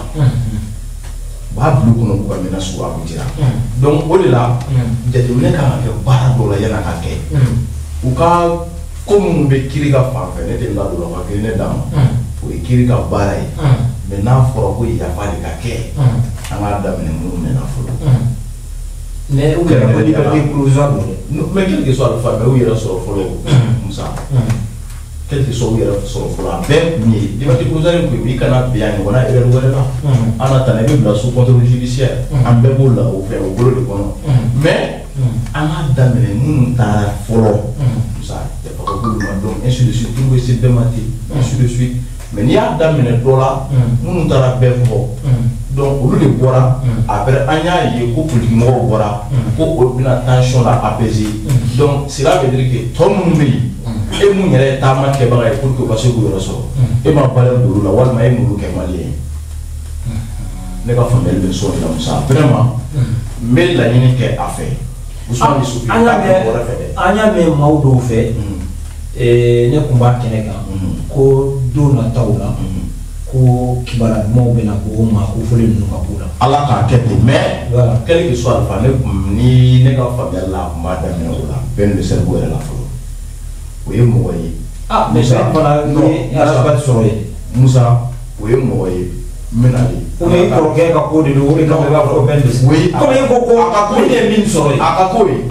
u b'a bila u kɔnɔ k'u ka menaces aboutira donc o de la jateminɛ kan ka kɛ baara dɔ la yan'a ka kɛ u ka ko minnu bɛ kiiri ka fan fɛ ne tɛ n da don o la ka kiiri ne d'a ma o ye kiiri ka baara ye mais n'a fɔra ko yafa de ka kɛ an k'a daminɛ minnu mɛnna fɔlɔ mais u kɛra ko liberté provisoire don mais quel que soit alpha mais u yɛrɛ sɔrɔ fɔlɔ Musa quel que soit u yɛrɛ sɔrɔ fɔlɔ a bɛɛ kun ye liberté provisoire ko i kana bin a ɲɔgɔnna erreur wɛrɛ la an na tan i bɛ bila sous contrôle judiciaire an bɛɛ b'o la o fɛ o bolo de kɔnɔ mais an k'a daminɛ minnu taara fɔlɔ Musa yafa ka k'olu ma donc ainsi de suite pour essayer de mater ainsi de suite mais n'i y'a daminɛ dɔ la minnu taara bɛɛ fɔ donc olu de bɔra après an y'a ye ko politiki mɔgɔw bɔra ko o bɛna tension la apaiser donc cela veut dire que tɔ minnu bɛ yen e mun yɛrɛ ye taama kɛbaga ye pour que u ka se k'u yɛrɛ sɔrɔ e ma valeur don olu la walima e m'olu kɛ maliyɛn ye ne ka faamuyali bɛ sɔn o de la Musa vraiment n bɛ laɲini kɛ a fɛ Ousmane Youssoufou an y'a mɛn maaw dɔw fɛ ne kun b'a kɛnɛ kan ko don nataw la ko kibaruya dumanw bɛna k'o ma ko fɔli ninnu ka k'u la ala k'a kɛ ten mais quel que soit alpha ni ne ka faamuyali la a kun b'a daminɛ o la bɛɛ bɛ sɛbɛn o yɛrɛ la fɔlɔ o ye mɔgɔ ye mais fana ni arabati sɔrɔ ye Musa o ye mɔgɔ ye menali on est pour que ka ko de do le ka ba ko ben de oui comme il ko ko ni min soro akakoi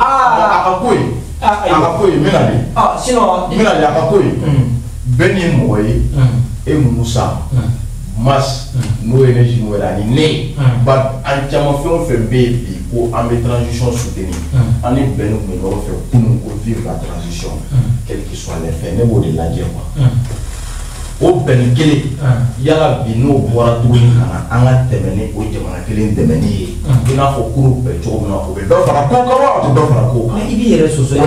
menali sinon menali akakoi beni moyi e musa mas no énergie mo la ni ne ba an chama fe bi ko en transition soutenue en est ben no fe pour vivre la transition quel que soit les faits ne bo de la dire quoi o ben kele yala bi no bora tuguni kana an ka tɛmɛni o jamana kelen tɛmɛni ye i n'a fɔ kuru bɛɛ cogo min na o bɛ dɔ fara ko kan wa o tɛ dɔ fara ko kan. mais i b'i yɛrɛ soso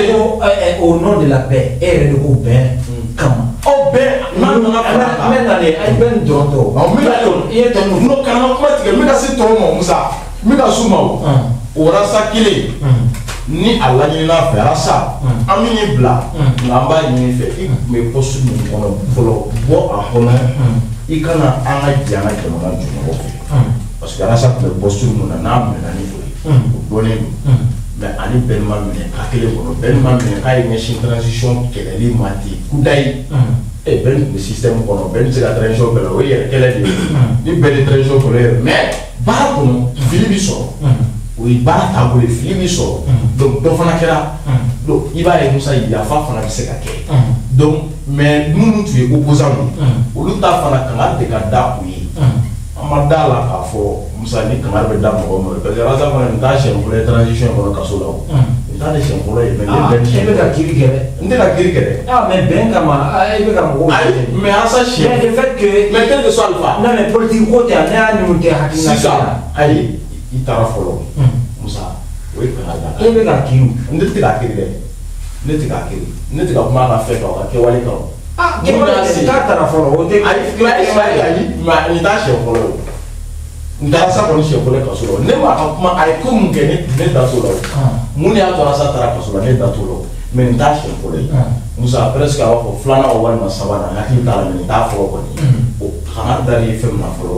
au nom de la paix e yɛrɛ de ko bɛn kama. o bɛn n'a nana fara kan. n bɛ nalen a ye bɛn dɔrɔn tɔ. n bɛ na i ye tɔn n'o kana n ka kuma tigɛ n bɛ ka se tɔn ma Musa n bɛ ka s'u ma o. o rasa kelen ni a laɲinina fɛ rasa an bɛ nin bila nka an b'a ɲini fɛ i tun bɛ poste min kɔnɔ fɔlɔ bɔ a kɔnɔ i kana an ka jɛ an ka jamana jɔyɔrɔ fɛ parce que rasa tun bɛ poste min na n'a minɛna ni o ye o dɔnnen don mais ani bɛn ma minɛ ka kelen kɔnɔ bɛn ma minɛ k'a ye ɲɛsin transition kɛlɛli ma ten kudayi bɛn tun bɛ système kɔnɔ bɛn tɛ se ka transition kɛlɛ o ye yɛrɛ kɛlɛ de ye ni bɛn tɛ transition kɛlɛ yɛrɛ mais baara kɔnɔ fili bɛ sɔrɔ. o ye baara taabolo fili bɛ sɔrɔ donc dɔ fana kɛra donc i b'a ye Musa yafa fana bɛ se ka kɛ donc mais minnu tun ye opposant ye olu ta fana kangari de ka da u ye an ma da la k'a fɔ Musa ni kangari bɛ da mɔgɔ ma parce que Rasa fana nin t'a siɲɛ fɔlɔ ye transition kɔnɔ kaso la o nin t'a de siɲɛ fɔlɔ ye mais e bɛ ka kiiri kɛ dɛ. n tɛ ka kiiri kɛ dɛ. mais bɛn kama e bɛ ka mɔgɔw. ayi mais Rasa siɲɛ. mais le fait que. mais quel que soit alpha. non mais politique ko tɛ ne y'a ɲini tɛ hakilina. sisan ayi i taara fɔlɔ. Musa o ye kangari da. e bɛ ka kiiri. ne tɛ ka kiiri dɛ ne tɛ ka kiiri ne tɛ ka kuma ka fɛn kan o ka kɛwale kan. kɛwale k'a taara fɔlɔ o tɛ. ayi mais nin t'a siɲɛ fɔlɔ ye n taara sa kɔni siɲɛ fɔlɔ kaso la ne m'a ka kuma a ye ko mun kɛ ne da t'o la o mun de y'a to Rasa taara kaso la ne da t'o la o mais nin t'a siɲɛ fɔlɔ ye Musa presque a b'a fɔ filanan o walima sabanan hakili t'a la mais nin t'a fɔlɔ kɔni o kangari dali ye fɛn min na fɔlɔ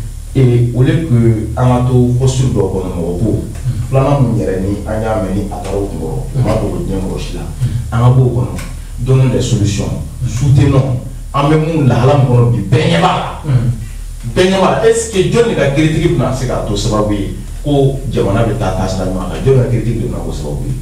au lieu que an ka to posture dɔ kɔnɔ mɔgɔ ko filanan min yɛrɛ ni an y'a mɛn ni a taara o kunkɔrɔ o ma dogo diɲɛ mɔgɔ si la an ka b'o kɔnɔ donnons des solutions soutenons an bɛ mun lahala min kɔnɔ bi bɛɛ ɲɛ b'a la bɛɛ ɲɛ b'a la est ce que jɔn de ka kiiritigi bɛna se k'a to sababu ye ko jamana bɛ taa taasira ɲuman kan jɔn ka kiiritigi de bɛna k'o sababu ye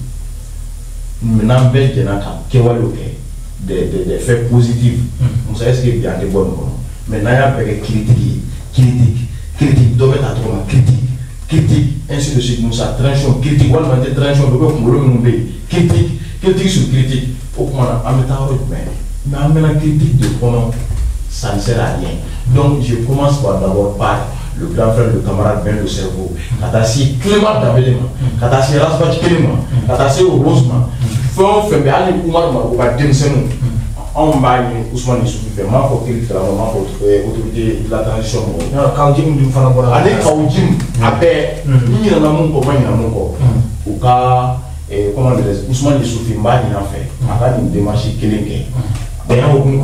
n'an bɛɛ jɛnna ka kɛwalew kɛ des faits positifs Musa est ce que bi an tɛ bɔ nin kɔnɔ mais n'an y'a bɛɛ kɛ kiiritigi ye critique dɔ bɛ ta tɔgɔ ma critique ainsi de suite Musa transition critique walima tɛ transition dɔ bɛ kunkolo minnu bɛ yen critique sur critique o tuma na an bɛ taa yɔrɔ jumɛn mais an bɛna critique de kɔnɔ ça ne sert à rien donc je commence d'abord par le grand frère le camarade Ben le cerveau ka taa se Clément Dembélé ma ka taa se Rasbach kelen ma ka taa se Rose ma fɛn o fɛn bɛ hali Umaru ma o ka denmisɛnninw anw b'a ɲini Ousmane Isufu fɛ n m'a fɔ kiri tigɛla n m'a fɔ autorité de la transition mɔgɔw. Kawujim dun fana bɔra. ale Kawujim a bɛɛ n ɲinɛna mun kɔ ma ɲinɛ mun kɔ u ka comment dirais-je Ousmane Isufu n b'a ɲinɛ a fɛ a ka nin démarche kelen kɛ bɛn hukumu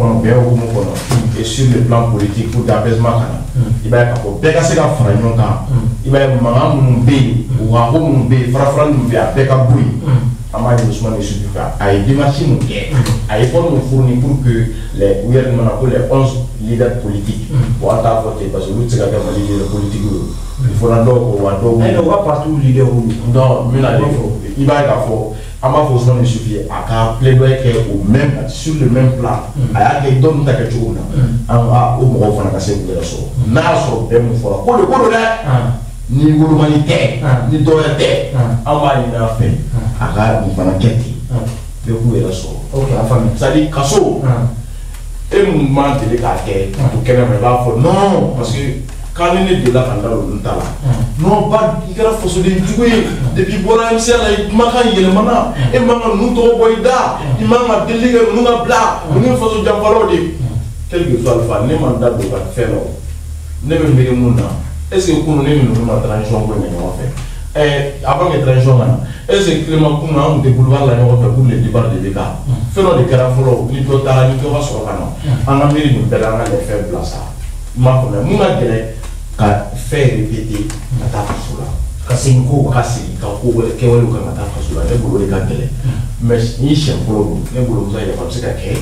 kɔnɔ et sur le plan politique pour d'apaisement kana i b'a ye k'a fɔ bɛɛ ka se ka fara ɲɔgɔn kan i b'a ye mankan minnu bɛ yen wako minnu bɛ yen farafara minnu bɛ yen a bɛɛ ka bɔ yen. an b'a ɲini Ousmane Isufu fɛ a ye démarche mun kɛ a ye fɔlɔ min fourni pour que les u yɛrɛ mana ko les 11 leaders politiques bon an t'a fɔ ten parce que olu tɛ se ka kɛ Mali leader politique ye il faudra dɔw ko wa dɔw. mais u ka parti leader olu. non n bɛna de fɔ i b'a ye k'a fɔ an b'a fɔ Ousmane Isufu ye a ka plaidoyer kɛ au même sur le même plan a y'a kɛ dɔw min ta kɛ cogo min na an ka o mɔgɔw fana ka se k'u yɛrɛ sɔrɔ n'a y'a sɔrɔ bɛɛ mun fɔra ko do dɛ. ni wolomani tɛ ni dɔwɛrɛ tɛ an b'a ɲini a fɛ a ka nin fana kɛ ten bɛɛ k'u yɛrɛ sɔrɔ. ok a faamuya. c'est à dire kaso e mun man deli k'a kɛ o kɛnɛ ma i b'a fɔ non parce que kan ni ne delila ka n da olu ta la non ba i kɛra fasoden jugu ye depuis bɔra MCA la i kumakan yɛlɛmana e man ka ninnu tɔgɔ bɔ i da i man ka deli kɛ ninnu ka bila ninnu ye faso janfalaw de quel que soit alpha ne ma n da don ka fɛn dɔ ne bɛ miiri mun na. est-ce que kunu ne ni ninnu ma transition ko ɲɛ ɲɔgɔn fɛ avant que transition kana est-ce que Clément kunu an tun tɛ boulevard la ɲɔgɔn fɛ pour le départ de BK fɛn dɔ de kɛra fɔlɔ ni dɔ taara ni dɔ ka sɔrɔ ka na an ka miiri nin bɛɛ la an ka les faits bila sa i m'a faamuya mun ka gɛlɛn ka fait répéter ka taa faso la ka segin ko ka segin ka ko wɛrɛ kɛwalew kan ka taa faso la ne bolo de ka gɛlɛn mais ni siɲɛ fɔlɔ don ne bolo Musa Yafa bɛ se ka kɛ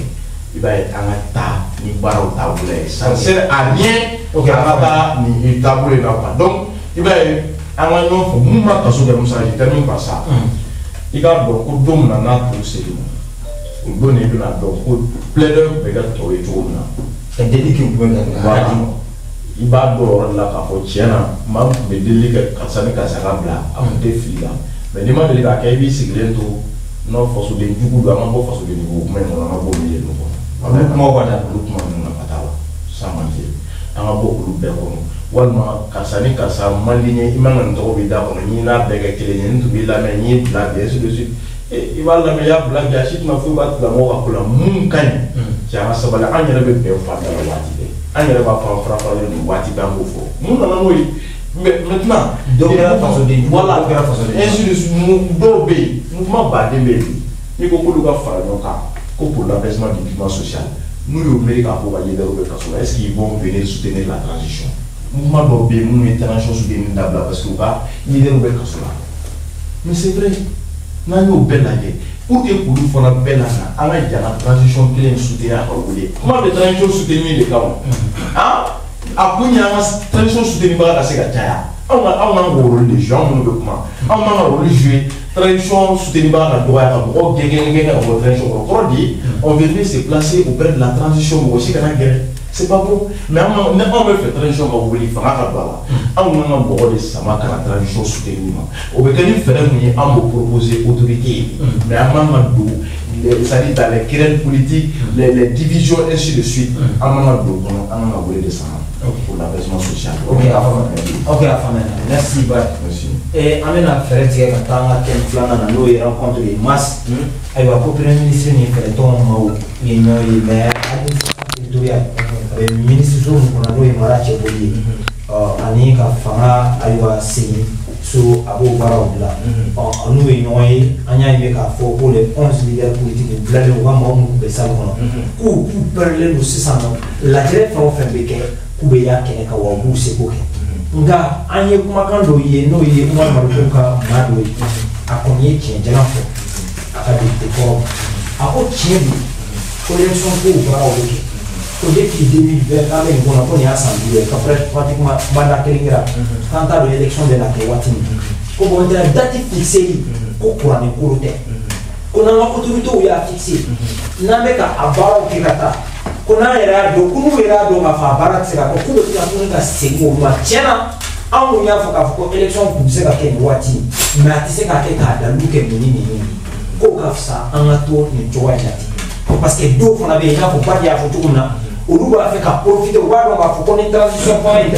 il va être en ta ni barreau taboulé. Ça ne sert à rien au Canada ni taboulé là pas. Donc il va être en non pour mouvement parce que comme ça je termine par ça. Il va donc au dôme na na pour c'est tout. Au bon et na donc au plaideur peut-être au et tout na. C'est délicat pour nous. Il va dehors là quand faut tiens ma me délicat quand ça ne casse pas là à mon défi là. Mais demande les gars qui vivent c'est que non force de du coup là on va force de niveau mais on a beau milieu nous. Comment va ta Lukman na patawa ça manque. On a beaucoup de béco. Walma kasani kasa malinye imana ndo bida kono ni na bega kile ni ndu bila mais ni blague bien sûr de suite. Et il va la meilleure blague ya shit ma fu bat la mo akula mun kan. Tiens ça va la anyere be be fa da la wati de. Anyere ba fa fra le wati bango fo. Mun na moy mais maintenant donc la façon de voilà ainsi de suite do be mouvement ba de be ni ko ko luka fa no ka ko pour l'abaissement du climat social. Nous le Américains pour aller vers le casino. Est-ce qu'ils vont venir soutenir la transition? Mouvement do be mon international soutenir d'abord parce que va ni vers le casino. Mais c'est vrai. N'ayons belle année. Pour que pour nous faire la belle année, on a la transition qui est soutenue à Orgulé. Comment de transition soutenue les gars? Ah, après il y a la transition soutenue par la Ségataya. On a un rôle de gens, on a un rôle de jouer. Transition soutenue par la droite, on veut se placer auprès de la transition, mais aussi qu'on a guerre. C'est pas bon. Mais on veut faire transition, on veut faire on a un rôle de sama la transition soutenue. On veut faire un proposer autorité. Mais on a c'est-à-dire dans les querelles politiques, les divisions, ainsi de suite, on a un rôle de sama pour l'abaissement social. Ok, merci. Et on a fait une rencontre de masse. Il va Premier ministre ni fait ton mais ministre zo kuna no imarache boli ani ka fanga aywa sini so abo barawla anu inoyi anya ibe ka fo pour les 11 leaders politiques blale o ma mo be sa kono ku perle no sisano la direct from fembeke ku be ya kene ka wa bu se ko ke nga anye kuma kan do ye no ye kuma maruko ka ma do akonye chenjana fo akadi ko ako chebi collection ko barawla depuis 2020, avec mon apport, il y a 100 pratiquement quand à l'élection de la Kéwatini. Comme on a une date fixée, on a une autorité où il y a fixé. N'a pas à barre au Kirata. On a un radio, on a un barat, c'est la cour de la Ségo, Matiana. On a fait une élection pour se faire une Wati. Mais tu sais qu'à la Luke et Mini, on a ça, on a tout une joie. Parce que d'autres, on avait déjà pour pas dire à photo. On va faire profiter, on va faire une transition pour faire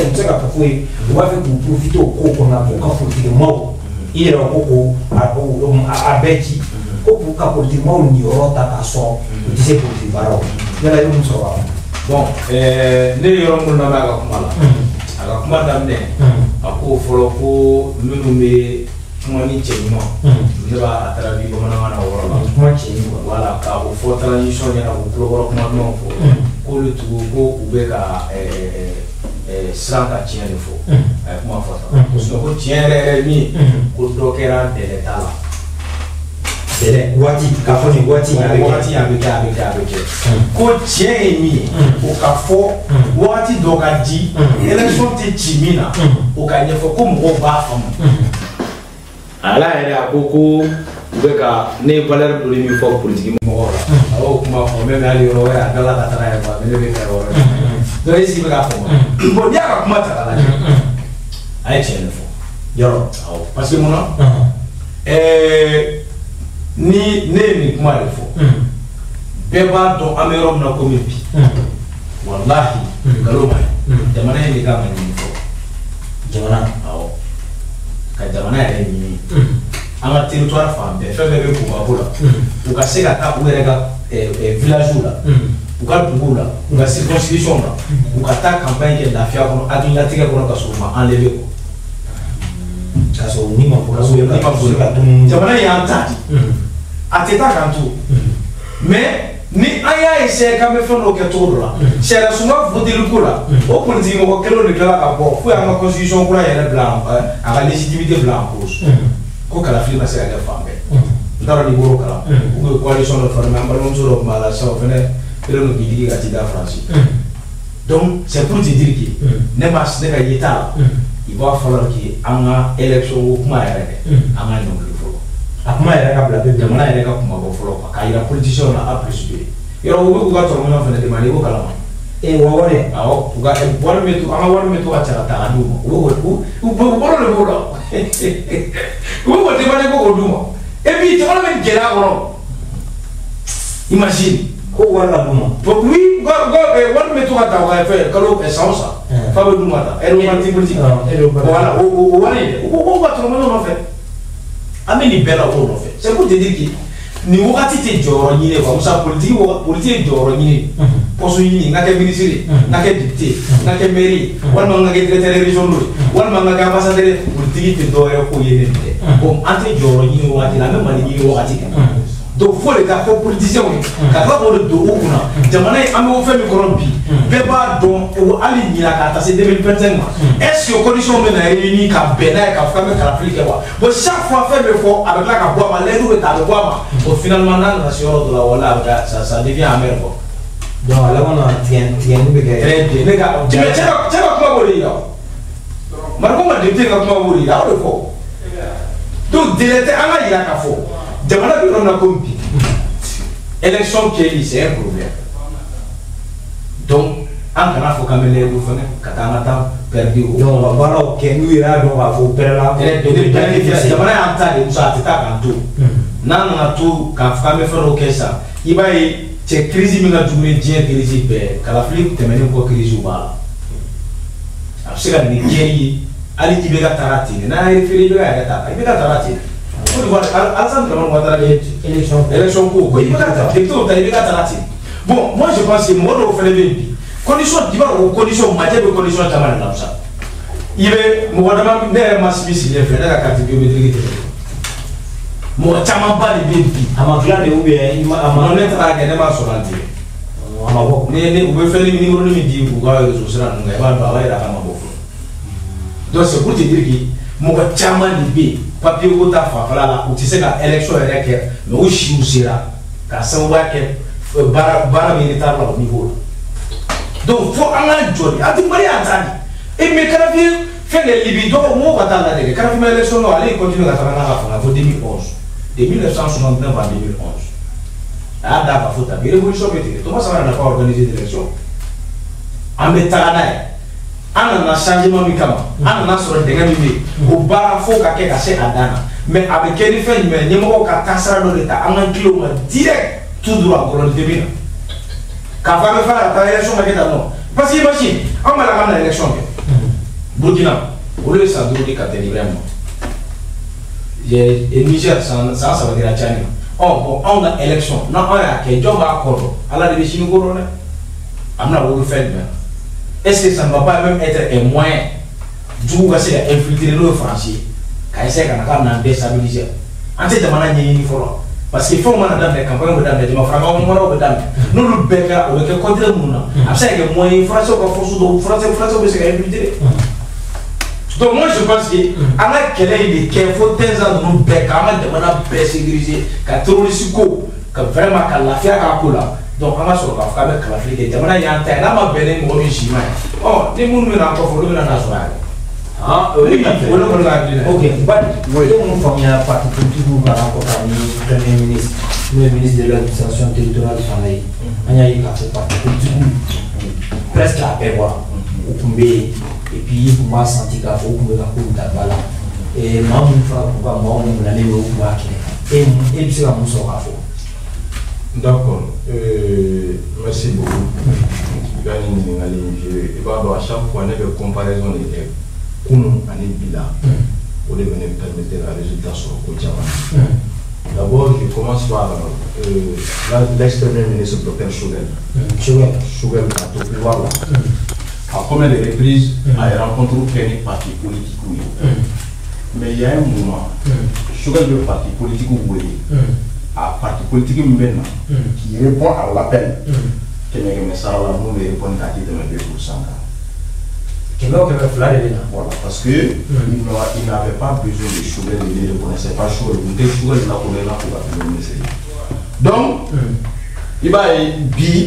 profiter au coco, on a pour profiter de moi. Il y a un coco à Betty, pour profiter de moi, on y aura ta façon de se profiter de barreau. Il y a une chose. Bon, les gens qui ont alors comment d'amener à quoi faut nous mais moi ni tchéno je vais à travers comment on a voilà car au faut transition il y a un programme comment on le tout go ou beka sans qu'à tiens le faux comment faut ça parce que tiens les mi pour bloquer un de l'état là c'est Wati kafoni Wati avec ko tiens mi au kafo Wati doka di élection te timina au kanye faut comme on va ala yɛrɛ a ko u bɛ ka ne valeur dɔ min fɔ politique mɔgɔw la a y'o kuma fɔ mɛ hali yɔrɔ wɛrɛ a dala ka taga yɛrɛ quoi mais ne bɛ kɛ yɔrɔ wɛrɛ donc e sigi bɛ k'a fɔ bon n'i y'a ka kuma ta k'a lajɛ a ye tiɲɛ de fɔ yɔrɔ awɔ parce que mun na ni ne ye nin kuma de fɔ bɛɛ b'a dɔn an bɛ yɔrɔ min na komi bi walahi nkalon ma ɲi jamana in de kan ka nin fɔ jamana awɔ ka jamana yɛrɛ ɲini an ka territoire fan bɛɛ fɛn bɛɛ bɛ Kumabo la u ka se ka taa u yɛrɛ ka village la u ka duguw la u ka circonscription la u ka taa campagne kɛ lafiya kɔnɔ hakililatigɛ kɔnɔ ka sɔrɔ u ma enlever quoi ka sɔrɔ ni ma boli ka dun jamana y'an ta di a tɛ taa k'an to mais ni an y'a essayer k'an bɛ fɛn dɔ kɛ cogo dɔ la sariya sunba voteli ko la o politiki mɔgɔ kelen de tilala ka bɔ fo y'an ka constitution kura yɛrɛ bila a ka légitimité bila en cause ko kalafili ma se ka kɛ fan bɛɛ n t'a dɔn n'i b'o kalan u bɛ coalition dɔ former an balimamuso dɔ tun b'a la sisan o fɛnɛ et le qui a été franchi. Donc, c'est pour te dire que, n'est pas ce qu'il y a, il va falloir qu'il y ait une élection au Kuma et un an de folo. À Kuma et la blague, de mon aïe, il y a Kuma Bofolo, car il y a politicien à présumer. Il y a un peu de temps de demander au Calama. Et on va aller, alors, vous allez voir le métro, on va voir le métro à Taranou, ou voir le volant. Vous allez demander beaucoup de mots. Et puis, tu vas le mettre là, imagine. Voilà, oui, on met tout à ta faire, quand on est sans ça. Fabio Dumata, elle est politique. Voilà, on va trouver en fait. Amène belle à on fait. C'est pour te dire que ni wakati te joroni comme ça politique joroni. Pour souligner, n'a qu'à ministre, n'a qu'à député, n'a qu'à mairie, wala n'a qu'à directeur régional, wala n'a qu'à ambassadeur politique te doit pour y aller. Bon, entre joroni wakati la même manière wakati. Donc faut les gars, faut politiciens, car là on le doit au kuna. Jamana ame fait micro bi. Beba donc ou ali ni la carte c'est 2025. Est-ce que condition me na réuni ka bena ka femme ka l'Afrique wa. Bon chaque fois fait le fort avec la ka bois ma les nous ta bois ma. Au finalement nan nation de la wala ça devient amer quoi. Donc là on a tient nous très bien les gars. Tu vas comment voler là. Marco m'a dit que comment voler là le fort. Donc délété ala il a ka fort. Jamana bi on a compris. Élection qui est c'est un problème. Donc, en kana faut camélé vous faites katana perdu. Donc voilà OK nous ira donc va faut perdre là. Jamana anta de ça tata kanto. Nana tout quand famille faire OK ça. Il va c'est crise mi na journée bien crise be kala flip te menen ko crise ba. Absira ni keri ali tibega tarati na referi be ga ta. Ibe ga tarati. Élection pour bon, moi je pense que moi je fais les conditions conditions conditions ça. Il est moi la carte biométrique. Moi pas les baby. À ma classe ou bien il m'a gagné ma solanté. Vous pouvez faire les numéros de midi ou quoi donc c'est pour te dire que moi les papier au tafa voilà où tu sais la élection est réelle mais où je suis là car ça on voit que bara militaire là au niveau donc faut en joli à tout bari atani et mais quand il fait les libido moi va dans la dégâts quand il élection là aller continuer à travailler à fond 2011 de 1969 à 2011 là d'abord faut taper révolution météo comment ça va n'a pas organiser d'élection en métalana on a changement mi kama on a sur des gars au bar faut qu'à casser à dana mais avec quel fait mais n'y mo ka tasara do l'état on a kilomètre direct tout droit pour le début quand va me faire la élection avec non parce que imagine on va la ramener l'élection Burkina au lieu ça doit dire qu'à vraiment et Niger ça va dire à Tchad oh bon on a élection non on a que John va accord à la division corona on a voulu faire est-ce que ça ne va pas même être un moyen du coup c'est infiltrer le français quand c'est qu'on a déstabilisé en fait demande n'y ni fort parce que faut man dans les campagnes dans les démocrates on va dans nous le béca ou que contre le monde après que moyen français qu'on force de français c'est infiltrer donc moi je pense que avec quel est il qu'il faut 15 ans de nous béca on demande à sécuriser qu'à terroriste ko que vraiment qu'à la faire à cola. Donc, on va se faire avec l'Afrique. Il y a un terrain, on va bénir mon régime. Oh, les gens ne sont pas formés dans la soirée. Ah, oui, on va dire. Ok, oui. On forme un parti politique ou un Premier ministre de l'administration territoriale de Fanaï. On a eu un parti politique presque à paix, voilà. Et puis, on va sentir qu'il faut qu'on ait un peu de et moi, on va aller au pouvoir. Et puis, c'est un peu ça. D'accord. Merci beaucoup. Il va à chaque fois une comparaison de Kounou et Bila pour devenir permettre un résultat sur le côté. D'abord, je commence par l'ex-premier ministre Dr Choguel qui a pouvoir là. À combien de reprises a rencontré un parti politique. Mais il y a un moment, Choguel de parti politique ou à parti politique qui répond à l'appel que les messages nous répondent à 2%. Voilà, parce que il n'avait pas besoin de Choguel, il ne connaissait pas Choguel, il ne connaissait pas Choguel. Donc, Il va bi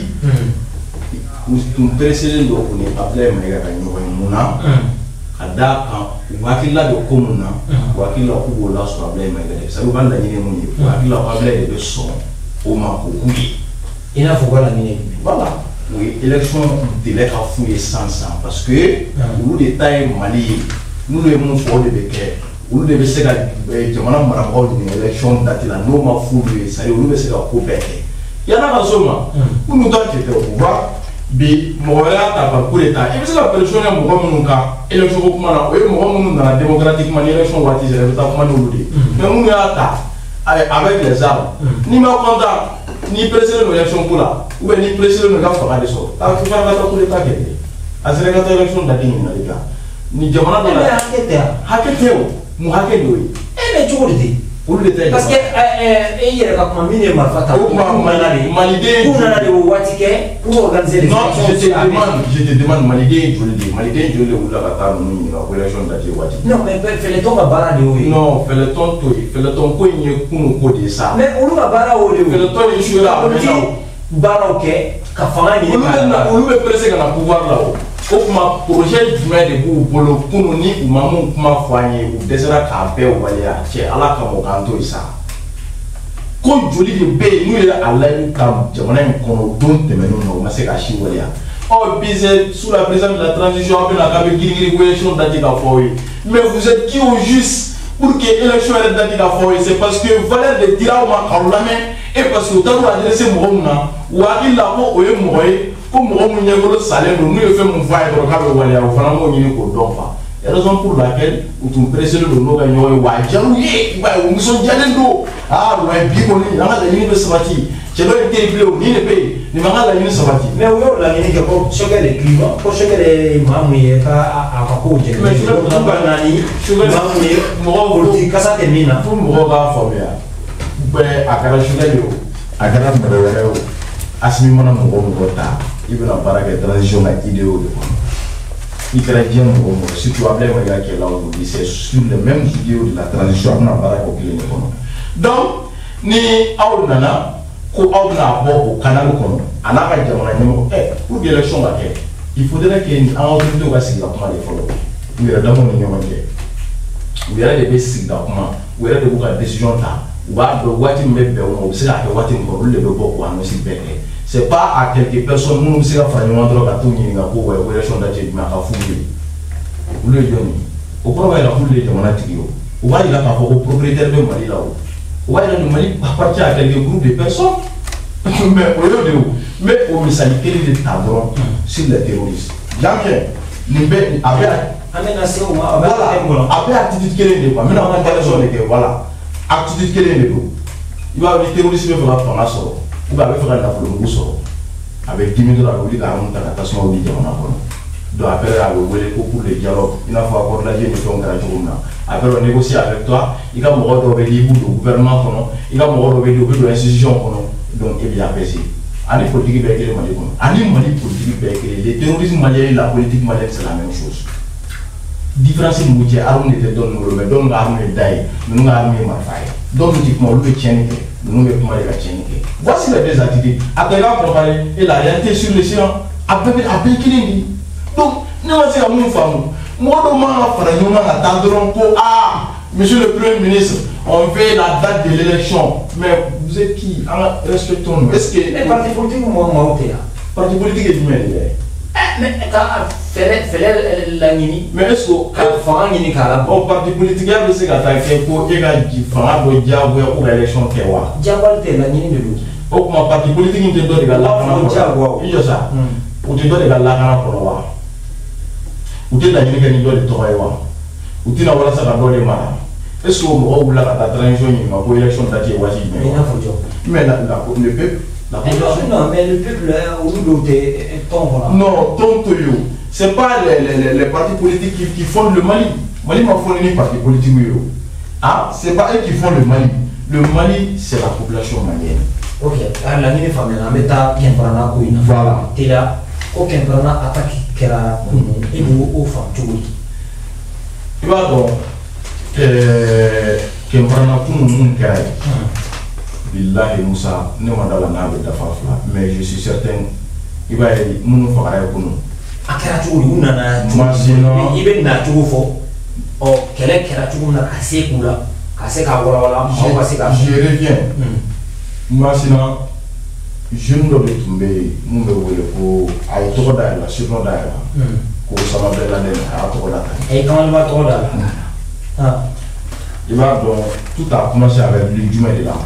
nous précédents donc on est appelé mais Mouna à Dakar wakila de Komuna wakila ou la sur appelé mais ça nous va la Guinée Mouni wakila appelé de son au Mako oui il n'a faut pas la Guinée voilà oui élection de l'être fouillé sans parce que nous les tailles Mali nous les mots pour les béquets nous devons se faire jamana marabagaw ni élection date la no ma fouillé ça nous devons se faire couper il y en a dans ce moment nous nous doit être au pouvoir bi moya ta par coup d'état et c'est la personne mo ko mun ka élection ko kuma na o mo ko mun na démocratiquement élection wati je ta kuma no ludi mais mun ya ta avec les armes ni ma content ni président élection pour là ou ni président ga fa de so ta ko fa ta coup d'état ke azere ga élection date ni na les gars ni jamana do la hakete mu hakete oui et les tourdi parce que il y a comme mine marfata malidé pour watike pour organiser les je te demande malidé je le ou la bata nous la relation d'até watike non mais fait le ton bara de oui non fait le ton ko ni kunu ko de ça mais on va bara o fait le ton ni shura bara OK ka fanga ni on le presse na pouvoir là o kuma projet jumɛn de b'u bolo kunu ni u ma mun kuma fɔ an ye u dɛsɛra k'a bɛɛ waleya cɛ ala kama o k'an to yen sa ko joli de bɛ yen n'u ye a layidu ta jamana in kɔnɔ don tɛmɛnenw na u ma se ka si waleya ɔ bi c'est sous la présidence de la transition aw bɛna k'a bɛ girin-girin ko élection date k'a fɔ aw ye mais vous êtes qui au juste pour que élection yɛrɛ date k'a fɔ aw ye c'est parce que valeur de dira aw ma k'aw lamɛn et parce que u taar'u adressé mɔgɔ min na u hakili la ko o ye mɔgɔ ye ko mɔgɔ mun ɲɛbolo salen don n'u ye fɛn mun fɔ a ye dɔrɔn k'a bɛ waleya o fana m'o ɲini k'o dɔn fa raison pour laquelle u tun presselen don n'o ka ɲɔgɔn ye wa a diyar'u ye i b'a ye u nisɔndiyalen don wa bi kɔni an ka laɲini bɛ sabati cɛ dɔ in tɛ yen bilen o nin de bɛ yen nin b'an ka laɲini sabati. mais u y'o laɲini kɛ ko sɔkɛ de climat ko sɔkɛ de maa mun ye k'a ka kow jɛ. mais sɔkɛ ka naani maa mun ye mɔgɔw bolo kasa tɛ min na. pour mɔgɔw k'a faamuya bɛɛ a kɛra sɔkɛ de o a kɛra mɔgɔ wɛrɛ o Assimi mana mɔgɔ ta i bɛna baara kɛ transition na idéo de kɔnɔ i kɛra diɲɛ mɔgɔ surtout Ablaye Mayiga kɛla o c'est sur les mêmes idéaux de la transition a bɛna baara kɛ o kelen de kɔnɔ donc ni aw nana ko aw bɛna bɔ o canal kɔnɔ a n'a ka jamana ɲɛmɔgɔ pour que élection ka kɛ il faudrait que an autorités ka sigi ka kuma de fɔlɔ u yɛrɛ damaw ni ɲɔgɔn cɛ u yɛrɛ de bɛ sigi ka kuma u yɛrɛ de b'u ka décision ta u b'a dɔn waati min bɛ bɛn o ma u bɛ se k'a kɛ waati min kɔnɔ olu de bɛ bɔ k'o annonce bɛɛ kɛ c'est pas à quelques personnes minnu bɛ se ka fara ɲɔgɔn dɔrɔn ka t'u ɲininka ko wa élection date jumɛn a ka f'u ye olu ye jɔn ye o kɔrɔ b'a jira k'olu de ye jamana tigi ye o b'a jira k'a fɔ ko propriétaire bɛ Mali la o b'a jira que Mali appartient à quelques groupes de personnes mais o y'o de ye o mais o misali kelen de ta dɔrɔn sur les terroristes janvier nin bɛ a bɛ an bɛna se o ma a bɛ attitude kelen de quoi n bɛna comparaison de kɛ voilà attitude kelen de don i b'a ye terroriste bɛ fɛ ka fanga sɔrɔ ou bien a bɛ fɛ ka nafolomugu sɔrɔ a bɛ dimi dɔrɔn a bɛ wuli k'a mun ta ka tasuma wuli jamana kɔnɔ donc après a bɛ wele ko pour le dialogue i n'a fɔ accord lajɛ ni fɛnw kɛra cogo min na après on négocie avec toi i ka mɔgɔ dɔw bɛ di i b'u don gouvernement kɔnɔ i ka mɔgɔ dɔw bɛ di u bɛ don institution kɔnɔ donc i bɛ apaiser ani politique bɛɛ kelen Mali kɔnɔ ani Mali politique bɛɛ kelen le terrorisme malien et la politique malienne c'est la même chose différence min b'u cɛ arme de tɛ dɔ ninnu bolo mais dɔ ninnu ka arme ye da ye ninnu ka arme ye marifa ye dɔ ninnu tɛ kuma olu bɛ tiɲɛni kɛ ninnu bɛ kuma de ka tiɲɛni kɛ voici les deux attitudes a bɛɛ ka préparer et la réalité sur le champ a bɛɛ kelen de donc ne ma se ka mun faamu mɔgɔ dɔw man ka fara ɲɔgɔn kan ka taa dɔrɔn ko monsieur le premier ministre on fait la date de l'élection mais vous êtes qui respectons-nous est-ce que mais parti politique mɔgɔ tɛ yan parti politique ye jumɛn de ye mais ka fɛlɛ laɲini mais est-ce que ka fanga ɲini k'a la bɔ parti politique ya bɛ se ka taa kɛ ko e ka fanga dɔ diyagoya ko ka élection kɛ wa diyagoya tɛ laɲini de don o kuma parti politique in tɛ dɔ de ka lakana kɔnɔ i jɔ sa u tɛ dɔ de ka lakana kɔnɔ wa u tɛ laɲini kɛ ni dɔ de tɔgɔ ye wa u tɛna walasa ka dɔ de mara est-ce que o mɔgɔw wulila ka taa transition ɲininka ko élection date ye waati jumɛn wa mais le peuple non mais le peuple olu dɔw tɛ tɔn kɔnɔ non tɔn to ye o c'est pas les partis politiques qui fondent le Mali m'a fondé ni parti politique ye o c'est pas eux qui fondent le Mali c'est la population malienne. ok laɲini faamuyana an bɛ taa Kɛnfrana ko in na voilà teliya ko Kɛnfrana attaque kɛra kunun e b'o faamu cogo di i b'a dɔn Kɛnfrana kunun mun kɛra ye billahi Moussa ne ma dala n'a bɛ dafa fila mais je suis certain i b'a ye minnu fagara ye kunun a kɛra cogo di u nana i bɛ na cogo fɔ kɛlɛ kɛra cogo min na ka se k'u la ka se k'a walawala maaw ka se ka je reviens Masina jeune dɔ de tun bɛ yen mun bɛ wele ko a ye tɔgɔ dayɛlɛ la surnom dayɛlɛ ko Sama Bɛlɛne a y'a tɔgɔ da ta ye Kamaliba tɔgɔ da la i b'a dɔn tout a commencé avec lui jumɛn de la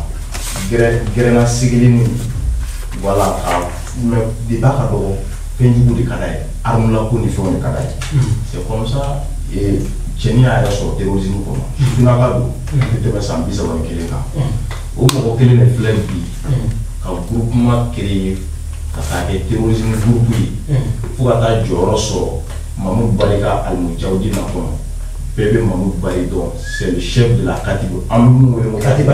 gɛrɛna sigilini voilà mais débat ka dɔgɔ fɛn jugu de ka d'a ye arme la ko ni fɛnw de ka d'a ye c'est comme ça cɛnni y'a yɛrɛ sɔrɔ terrorisme kɔnɔ sunaka don tɛ tɛmɛ san 31 kan o mɔgɔ kelen de filɛ bi ka groupement créer ka taa kɛ terrorisme groupe ye fo ka taa jɔyɔrɔ sɔrɔ Mahmoud Bari ka Almujahidine kɔnɔ bɛɛ bɛ Mahmoud Bari dɔn c'est le chef de la Katiba an bɛ mun wele ko Katiba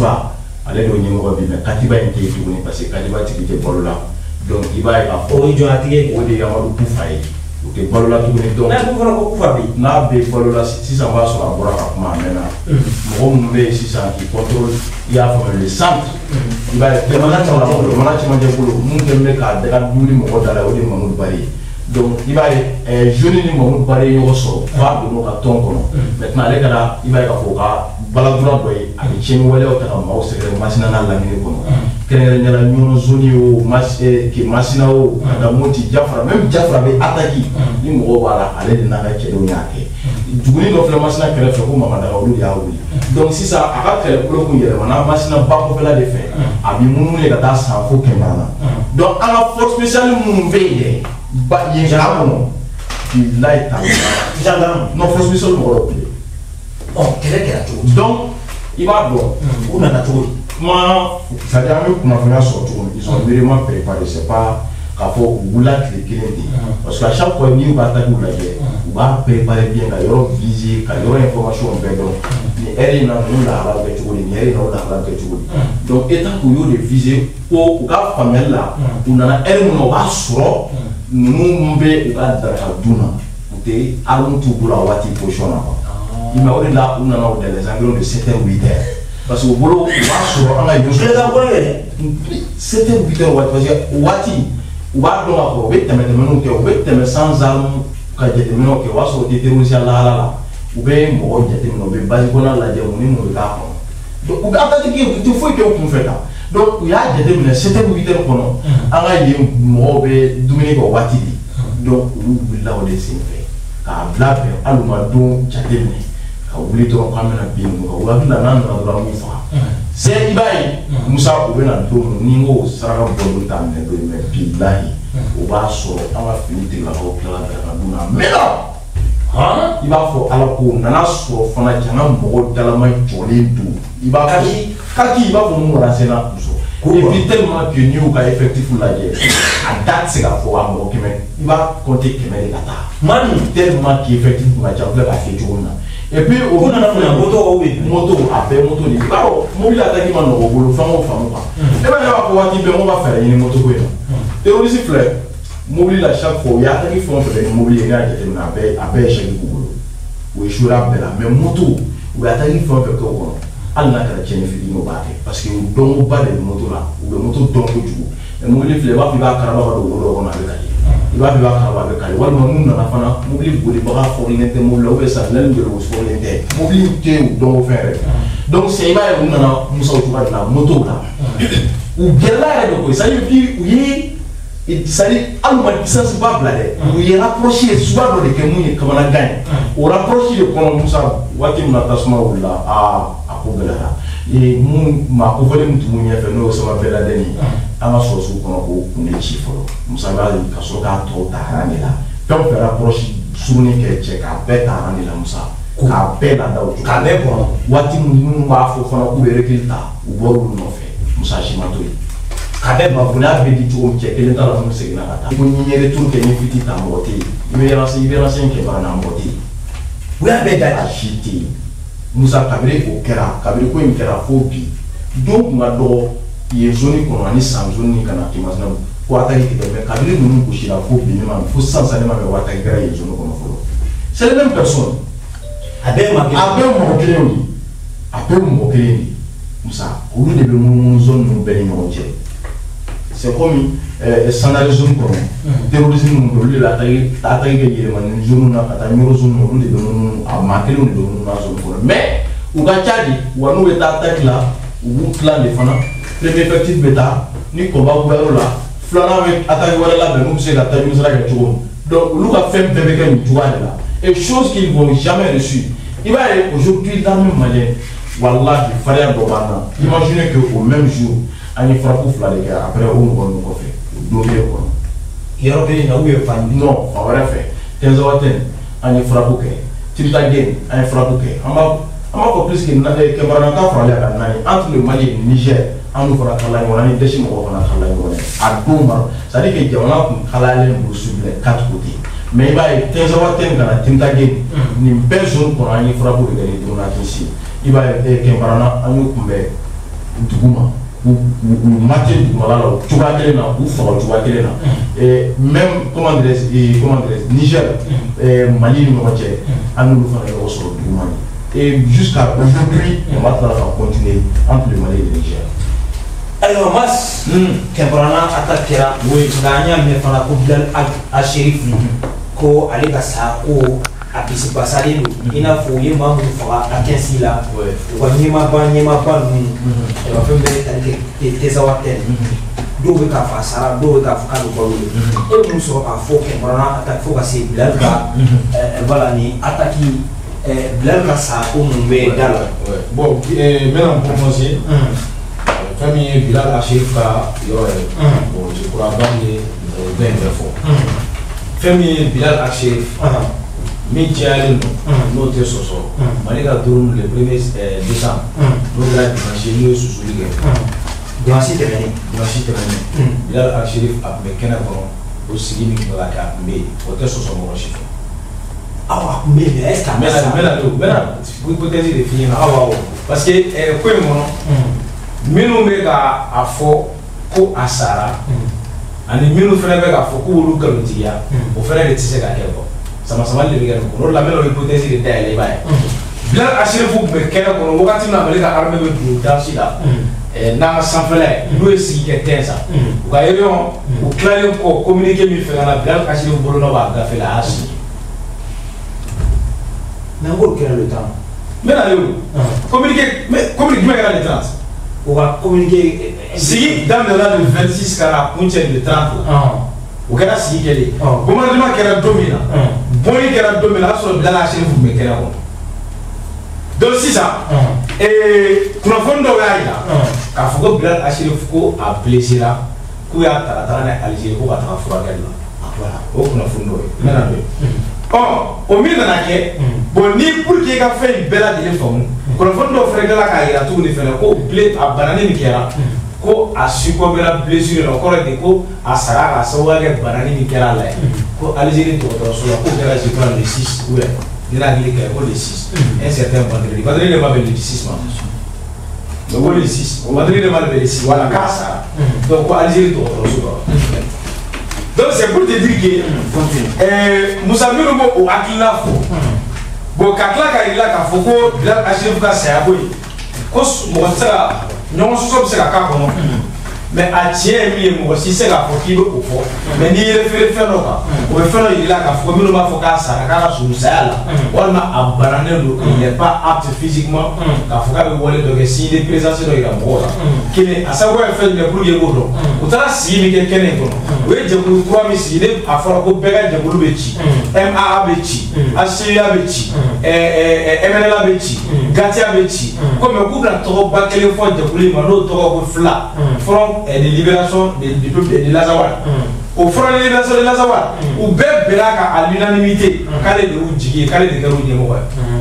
ale de y'o ɲɛmɔgɔ bi mais Katiba in tɛ yen tuguni parce que Katiba tigi tɛ balo la donc i b'a ye k'a fɔ o ye jɔnatigi o de ye Amadu Kufa ye o tɛ balo la tuguni donc n'a ko fɔra ko Kufa bɛ yen n'a bɛ balo la sisan b'a sɔrɔ a bɔra ka kuma a mɛnna mɔgɔ minnu bɛ yen sisan qui contrôle i y'a faamu le centre i b'a ye jamana cɛmancɛ bolo mun kɛlen bɛ k'a daga dumuni mɔgɔ da la o de ye Mahmoud Bari ye donc i b'a ye jeune ni Mahmoud Bari ye ɲɔgɔn sɔrɔ f'a donn'o ka tɔn kɔnɔ maintenant ale kɛra i b'a ye k'a fɔ ka baladura dɔ ye a bɛ tiɲɛni waleyaw ta ka maaw sɛgɛrɛ Masina n'a Lamini kɔnɔ kɛrɛnkɛrɛnnenya la Ɲɔnɔ zone o Masina o ka taa Moti Jafara même Jafara bɛ attaque ni mɔgɔw b'a la ale de n'a ka cɛdenw y'a kɛ duguni dɔ filɛ Masina kɛrɛfɛ ko Mamadaga olu de y'a wuli donc sisan a ka kɛlɛbolo kun yɛlɛmana Masina ba kɔfɛla de fɛ a bɛ munumunu ka taa san fo 100 na donc an ka force spéciale minnu bɛ yen dɛ yen ka kɔnɔ bilayi ta gendarme non force spéciale mɔgɔ dɔ bilen kɛlɛ kɛra cogo di donc i b'a dɔn u nana cogo di kuma c'est-à-dire an bɛ kunnafoniya sɔrɔ cogo min ils sont vraiment préparés c'est pas k'a fɔ u wulila tile kelen ten parce que à chaque fois n'i y'u ka attaque lajɛ u b'a préparer bien ka yɔrɔ viser ka yɔrɔ information bɛɛ dɔn nin heure in na ninnu lahala bɛ cogo di nin heure in na o lahala bɛ cogo di donc état k'u y'o de viser ko u ka faamuyali la u nana heure min na o b'a sɔrɔ ninnu bɛ u ka daraka dun na u tɛ arme t'u bolo a waati position na quoi i m'a o de la u nana o les environs de 7 heures 8 heures parce que u bolo u b'a sɔrɔ an ka yen sɔrɔ 7 heures 8 heures waati parce que o waati u b'a dɔn k'a fɔ u bɛ tɛmɛtɛmɛniw kɛ u bɛ tɛmɛ sans arme ka jateminɛw kɛ o b'a sɔrɔ u tɛ terroriste lahala la u bɛ mɔgɔw jateminɛ u bɛ base kɔnɔna lajɛ mun ni mun bɛ k'a kɔnɔ donc u bɛ attaque kɛ u tɛ foyi kɛ u kunfɛ tan donc u y'a jateminɛ 7 heures 8 heures kɔnɔ an ka yen mɔgɔw bɛ dumuni kɛ o waati de donc olu wulila o de senfɛ k'a bila bɛn hali u ma don jateminɛ ka wuli dɔrɔn k'an bɛna bin ninnu kan o hakili la n'an nana dɔrɔn an b'u faga c'est i b'a ye Musa u bɛ na don min ni n ko saraka bɔlen t'a minɛ don mais bilahi o b'a sɔrɔ an ka fini tigilakaw tilala daraka dun na a mɛnna i b'a fɔ ala ko nana sɔrɔ fana janga mɔgɔ dalama jɔlen don i b'a fɔ kaki i b'a fɔ mun wara senna muso et puis tellement que n'i y'u ka effectif lajɛ a da tɛ se k'a fɔ a mɔgɔ 100 i b'a compter 100 de ka taa man tellement que effectif kun ka ca filɛ k'a fiyɛ cogo min na et puis o nana fana moto a bɛɛ moto de i b'a dɔn mobili attaque ma nɔgɔ bolo fɛn o faamu quoi e b'a ye b'a fɔ waati bɛɛ n ko b'a fɛɛrɛ ɲini moto ko in na terroriste filɛ mobili la chaque fois o y'a attaque fɛn o fɛn ni mobili ye n'i y'a jateminɛ a bɛɛ ye chèque k'u bolo o ye suura bɛɛ la mais moto o y'a attaque fɛn o fɛn kɛ o kɔnɔ hali n'a kɛra tiɲɛni fitinin o b'a kɛ parce que o dɔnkoba de bɛ moto la u bɛ moto dɔn kojugu mais mobili filɛ i b'a fɔ i b'a karaba ka don wolo dɔ kɔnɔ a bɛ ka ye i b'a fɔ i b'a karaba a bɛ ka ye walima n'u nana fana mobili bolibaga fɔrilen tɛ mobili la ou bien sanfinɛli jɔlen fɔrilen tɛ mobili tɛ u dɔnko fɛn yɛrɛ donc c'est i b'a ye u nana Musa o cogoya de la moto la u gɛrɛla yɛrɛ de koyi c'est à dire u ye c'est à dire hali u ma distance ba bila dɛ u ye rapproché suguya dɔ de kɛ mun ye kamanagan ye o rapproché de kɔnɔ Musa waati min na tasuma wulila a ko gɛlɛyara mun maa kofɔlen min tun b'u ɲɛfɛ n'o ye Sama Bɛlɛne ye an ka sɔrɔsiw kɔnɔ ko kun de ci fɔlɔ Musa b'a ye ka sɔrɔ k'a tɔw ta rang de la fɛn o fɛn rapproché surunin kɛ cɛ k'a bɛɛ ta rang de la Musa k'a bɛɛ lada o cogo k'a bɛɛ kɔnɔ waati minnu b'a fɔ fana k'u bɛ recul ta u bɔra olu nɔfɛ Musa si ma to yen k'a bɛɛ ma bonya bɛ di cogo min cɛ kelen t'a la mun seginna ka taa ko n'i ye retour kɛ ni fiti ta mɔgɔ tɛ yen i bɛ renseigner kɛ baara na mɔgɔ tɛ yen u y'a bɛɛ da a si tɛ yen Musa kabiri o kɛra kabiri ko in kɛra fo bi don kun ka dɔgɔ yen zone kɔnɔ ani san zone ni kana Masina ko attaque kɛ mais kabiri ninnu gosira fo bi ne ma fo sisan ne ma mɛn ko attaque kɛra yen zone kɔnɔ fɔlɔ c'est la même personne a bɛɛ mɔgɔ kelen de a bɛɛ mɔgɔ kelen de ça au lieu de mon zone nous belle ɲɔgɔn c'est comme sans zone kɔnɔ terrorisme ninnu olu de la attaque kɛ yɛlɛmani zone na ka taa ɲɔgɔn zone olu de bɛ ninnu a maa kelenw de bɛ ninnu na zone kɔnɔ mais u ka ca de wa n'u bɛ taa attaque la u b'u tilan de fana premier effectif bɛ taa ni kɔba bɛ yɔrɔ la filanan bɛ attaque wɛrɛ labɛn n'u bɛ se ka taa ɲɔgɔn sira kɛ cogo min donc olu ka fɛn bɛɛ bɛ kɛ nin cogoya de la et chose qu'ils vont jamais reçu il va y avoir aujourd'hui dans le malien wallahi fariya dɔ b'an na imaginez que au même jour an ye frappe fila de kɛ après o mɔgɔ ninnu kɔfɛ dɔ bɛ yen kɔnɔ yɔrɔ kelen na ou bien fan non fan wɛrɛ fɛ Tenzawatène an ye frappe kɛ Tiritagen an ye frappe kɛ an b'a fɔ plus que Kɛmparannaka faralen a kan naani entre le Mali et le Niger an n'u fana kala ɲɔgɔn na ni dɛsi mɔgɔw fana kala ɲɔgɔn na a don ma c'est à dire que jamana kun kalayalen don sur les 4 côtés mais i b'a ye Tenzawatène ka na Tiritagen nin bɛɛ zone kɔnɔ an ye frappe de kɛ ni donna Kinshasa i b'a ye Kɛmparana an y'u kunbɛn dugu ma u mate dugumala la o cogoya kelen na u faga o cogoya kelen na même comment dirais-je Niger Mali ni ɲɔgɔn cɛ an n'olu fana ɲɔgɔn sɔrɔ duguma et jusqu'à aujourd'hui on va tila ka continuer entre le Mali et le Niger. Alors Mas Kɛmparana attaque kɛra nka an y'a mɛn fana ko Bilal Achérif ko ale ka sa ko a bisibasalen don i n'a fɔ u ye maa minnu faga a kɛnsi la u ka ɲɛmaaba ninnu fɛn bɛɛ tali kɛ Tenzawatène dɔw bɛ k'a fɔ a sara dɔw bɛ k'a fɔ k'a bɛ balo e mun sɔrɔ k'a fɔ Kɛmparana attaque fo ka se Bilal ka voilà ni attaque Bilal ka sa ko mun bɛ da la. Bon n bɛna n prononcer fɛn min ye Bilal Achérif ka yɔrɔ ye bon je crois pas que bɛɛ bɛ fɔ fɛn min ye Bilal Achérif min cayalen don n'o tɛ sɔsɔ Mali ka dɔrɔn le 1er décembre n'o kɛra dimanche n'o ye susuli kɛ dimanche tɛmɛnen Bilal Achérif a tun bɛ kɛnɛ kɔnɔ o sigi min tun bɛ ka kɛ a tun bɛ yen o tɛ sɔsɔ mɔgɔ si fɛ. Awɔ a tun bɛ yen mais est-ce que a ma sa n bɛna hypothèse de f'i ɲɛna awɔ parce que ko in kɔnɔ minnu bɛ ka a fɔ ko a sara ani minnu fana bɛ k'a fɔ k'olu nkalontigiya o fana de tɛ se ka kɛ quoi. Sama de bɛ kɛ nin kɔnɔ o la n bɛna o hypothèse de dayɛlɛ i b'a ye Bilal Achérif tun bɛ kɛnɛ kɔnɔ wagati min na Mali ka armée bɛ don dansi la n'an ka sanfɛla ye n'o ye sigi kɛ Tɛnza u ka réunion u tilalen kɔ communiqué min fɛ ka na Bilal Achérif bolonɔ b'a gafe la a y'a sigi. mais n k'o kɛra le 30. n bɛna ye o communiqué jumɛn kɛra le 30. o ka communiqué sigi daminɛna le 26 ka na kuncɛ le 30 o kɛra sigi kɛlen gouvernement kɛra don min na bɔnni kɛra don min na a sɔrɔ Bilal Achérif tun bɛ kɛnɛ kɔnɔ donc sisan kunnafoni dɔw y'a jira k'a fɔ ko Bilal Achérif ko a blessé la k'u y'a ta ka taga n'a ye Algérie ko ka taga furakɛli la o kunnafoni dɔw ye n bɛna n'o ye o min nana kɛ bon ni pour que i ka fɛn in bɛɛ lajɛlen faamu kunnafoni dɔw fɛnɛ kɛla k'a yira tuguni fɛnɛ ko a banani min kɛra ko a succombera blessure la o kɔrɔ de ko a sara k'a sababuya kɛ banani min kɛra a la ye ko Algérie dɔgɔtɔrɔso la k'o kɛra je crois le 6 ou bien ni n'a hakili kɛ ko le 6 un certain vendredi de ma bɛ le 6 ma mais ko le 6 vendredi de ma bɛ le 6 voilà k'a sara donc ko Algérie dɔgɔtɔrɔso la donc c'est pour te dire que Musa minnu b'o o hakilina fɔ bon ka tila ka yir'i la k'a fɔ ko Bilal Achérif ka saya ko ye ko mɔgɔ tɛ se ka ɲɔgɔn sɔsɔ bɛ se ka k'a kɔnɔ mais a tiɲɛ ye min ye mɔgɔ si tɛ se k'a fɔ k'i bɛ o fɔ mais n'i ye référé fɛn dɔ kan o bɛ fɛn dɔ yir'i la k'a fɔ ko minnu b'a fɔ k'a sara k'a ka surun saya la walima a bananen don il n'est pas apte physiquement k'a fɔ k'a bɛ wale dɔ kɛ signe de présence dɔ yira mɔgɔw la kelen a sababu ye fɛn jumɛn pour que i k'o dɔn u taara sigi min kɛ kɛnɛ in kɔnɔ o ye jɛkulu kura min sigi ne a fɔra ko bɛɛ ka jɛkulu bɛ ci MAA bɛ ci HCA bɛ ci MNLA bɛ ci GATIA bɛ ci ko mais k'u bɛna tɔgɔba kelen fɔ jɛkulu in ma n'o tɔgɔ ko FLA Front de libération du peuple de l'Azawad au Front de libération de l'Azawad u bɛɛ bɛnna kan à l'unanimité k'ale de y'u jigi ye k'ale de kɛra u ɲɛmɔgɔ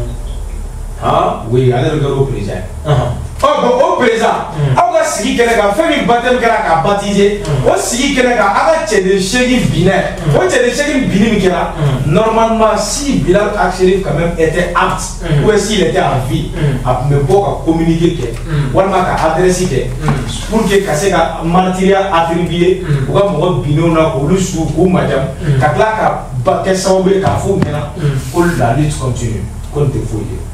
ye oui ale de kɛra o président ye bon o président aw ka sigi kɛnɛ kan fɛn min baptême kɛra k'a baptiser o sigi kɛnɛ kan aw ka cɛden 8 binna o cɛden 8 binni min kɛra normalement si Bilal Achérif quand même était apte ou bien s'il était en vie a tun bɛ bɔ ka communiqué kɛ walima ka adresse kɛ pour que ka se ka martyriat attribuer u ka mɔgɔ binnenw na k'olu su k'u majam ka tila ka kɛ sababu ye k'a fɔ u ɲɛna ko la lutte continue ko nin tɛ foyi ye.